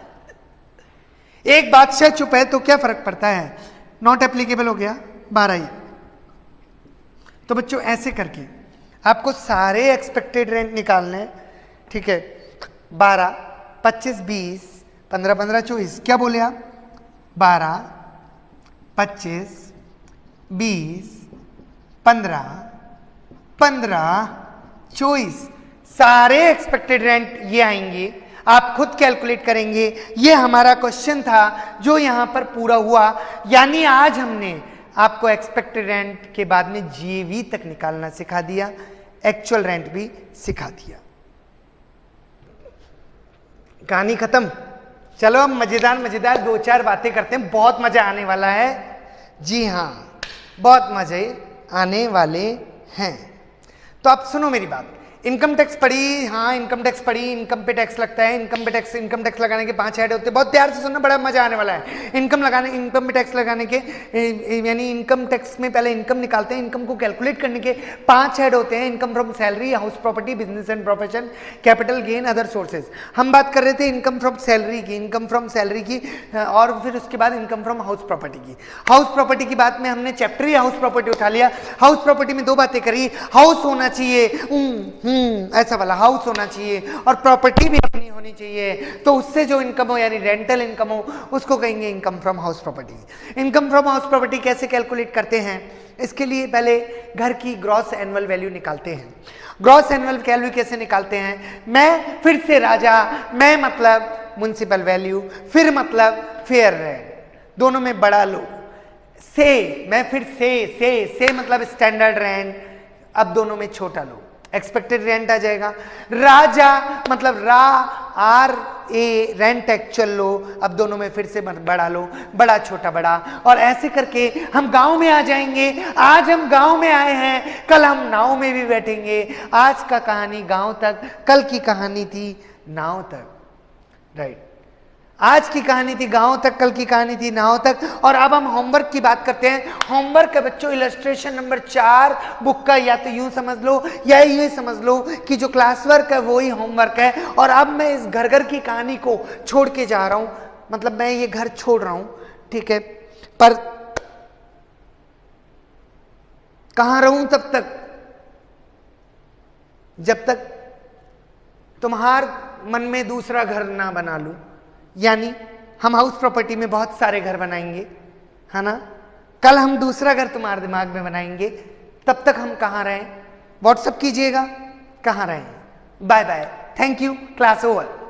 एक बादशाह चुप है तो क्या फर्क पड़ता है? नॉट एप्लीकेबल हो गया बारह ही। तो बच्चों ऐसे करके आपको सारे एक्सपेक्टेड रेंट निकालने हैं, ठीक है। बारह पच्चीस बीस पंद्रह पंद्रह चौबीस, क्या बोले आप? बारह पच्चीस बीस पंद्रह पंद्रह चौबीस, सारे एक्सपेक्टेड रेंट ये आएंगे। आप खुद कैलकुलेट करेंगे। ये हमारा क्वेश्चन था जो यहां पर पूरा हुआ। यानी आज हमने आपको एक्सपेक्टेड रेंट के बाद में जीवी तक निकालना सिखा दिया, एक्चुअल रेंट भी सिखा दिया। कहानी खत्म। चलो अब मजेदार मजेदार दो चार बातें करते हैं, बहुत मजा आने वाला है। जी हाँ, बहुत मजे आने वाले हैं। तो आप सुनो मेरी बात। इनकम टैक्स पढ़ी? हाँ इनकम टैक्स पढ़ी। इनकम पे टैक्स लगता है। इनकम पे टैक्स, इनकम टैक्स लगाने के पांच हेड होते हैं। बहुत प्यार से सुनना, बड़ा मजा आने वाला है। इनकम लगाने, इनकम पे टैक्स लगाने के, यानी इनकम टैक्स में पहले इनकम निकालते हैं। इनकम को कैलकुलेट करने के पांच हेड होते हैं। Income from salary, house property, business and profession, capital gain, other sources. हम बात कर रहे थे इनकम फ्रॉम सैलरी की, इनकम फ्रॉम सैलरी की, और फिर उसके बाद इनकम फ्रॉम हाउस प्रॉपर्टी की। हाउस प्रॉपर्टी की बात में हमने चैप्टर ही हाउस प्रॉपर्टी उठा लिया। हाउस प्रॉपर्टी में दो बातें करी, हाउस होना चाहिए, हम्म ऐसा वाला हाउस होना चाहिए, और प्रॉपर्टी भी अपनी होनी चाहिए। तो उससे जो इनकम हो यानी रेंटल इनकम हो, उसको कहेंगे income from house property. Income from house property कैसे कैलकुलेट करते हैं? इसके लिए पहले घर की ग्रॉस एनुअल वैल्यू निकालते हैं। ग्रॉस एनुअल वैल्यू कैसे निकालते हैं? मैं फिर से राजा, मैं मतलब म्युनिसिपल वैल्यू, फिर मतलब फेयर रेंट, दोनों में बड़ा लो। से, मैं फिर से से से मतलब स्टैंडर्ड रेंट, अब दोनों में छोटा लो, एक्सपेक्टेड रेंट आ जाएगा। राजा मतलब रा आर ए, रेंट एक्चुअल लो, अब दोनों में फिर से बड़ा लो, बड़ा छोटा बड़ा, और ऐसे करके हम गांव में आ जाएंगे। आज हम गांव में आए हैं, कल हम नाव में भी बैठेंगे। आज का कहानी गांव तक, कल की कहानी थी नाव तक, राइट। आज की कहानी थी गांव तक, कल की कहानी थी नाव तक। और अब हम होमवर्क की बात करते हैं। होमवर्क है बच्चों इलस्ट्रेशन नंबर चार बुक का, या तो यूं समझ लो या ये समझ लो कि जो क्लास वर्क है वो ही होमवर्क है। और अब मैं इस घर घर की कहानी को छोड़ के जा रहा हूं, मतलब मैं ये घर छोड़ रहा हूं, ठीक है। पर कहां रहूं तब तक? जब तक तुम्हार मन में दूसरा घर ना बना लूं। यानी हम हाउस प्रॉपर्टी में बहुत सारे घर बनाएंगे, है ना। कल हम दूसरा घर तुम्हारे दिमाग में बनाएंगे, तब तक हम कहां रहें? व्हाट्सएप कीजिएगा कहां रहें। Bye bye, thank you, class over.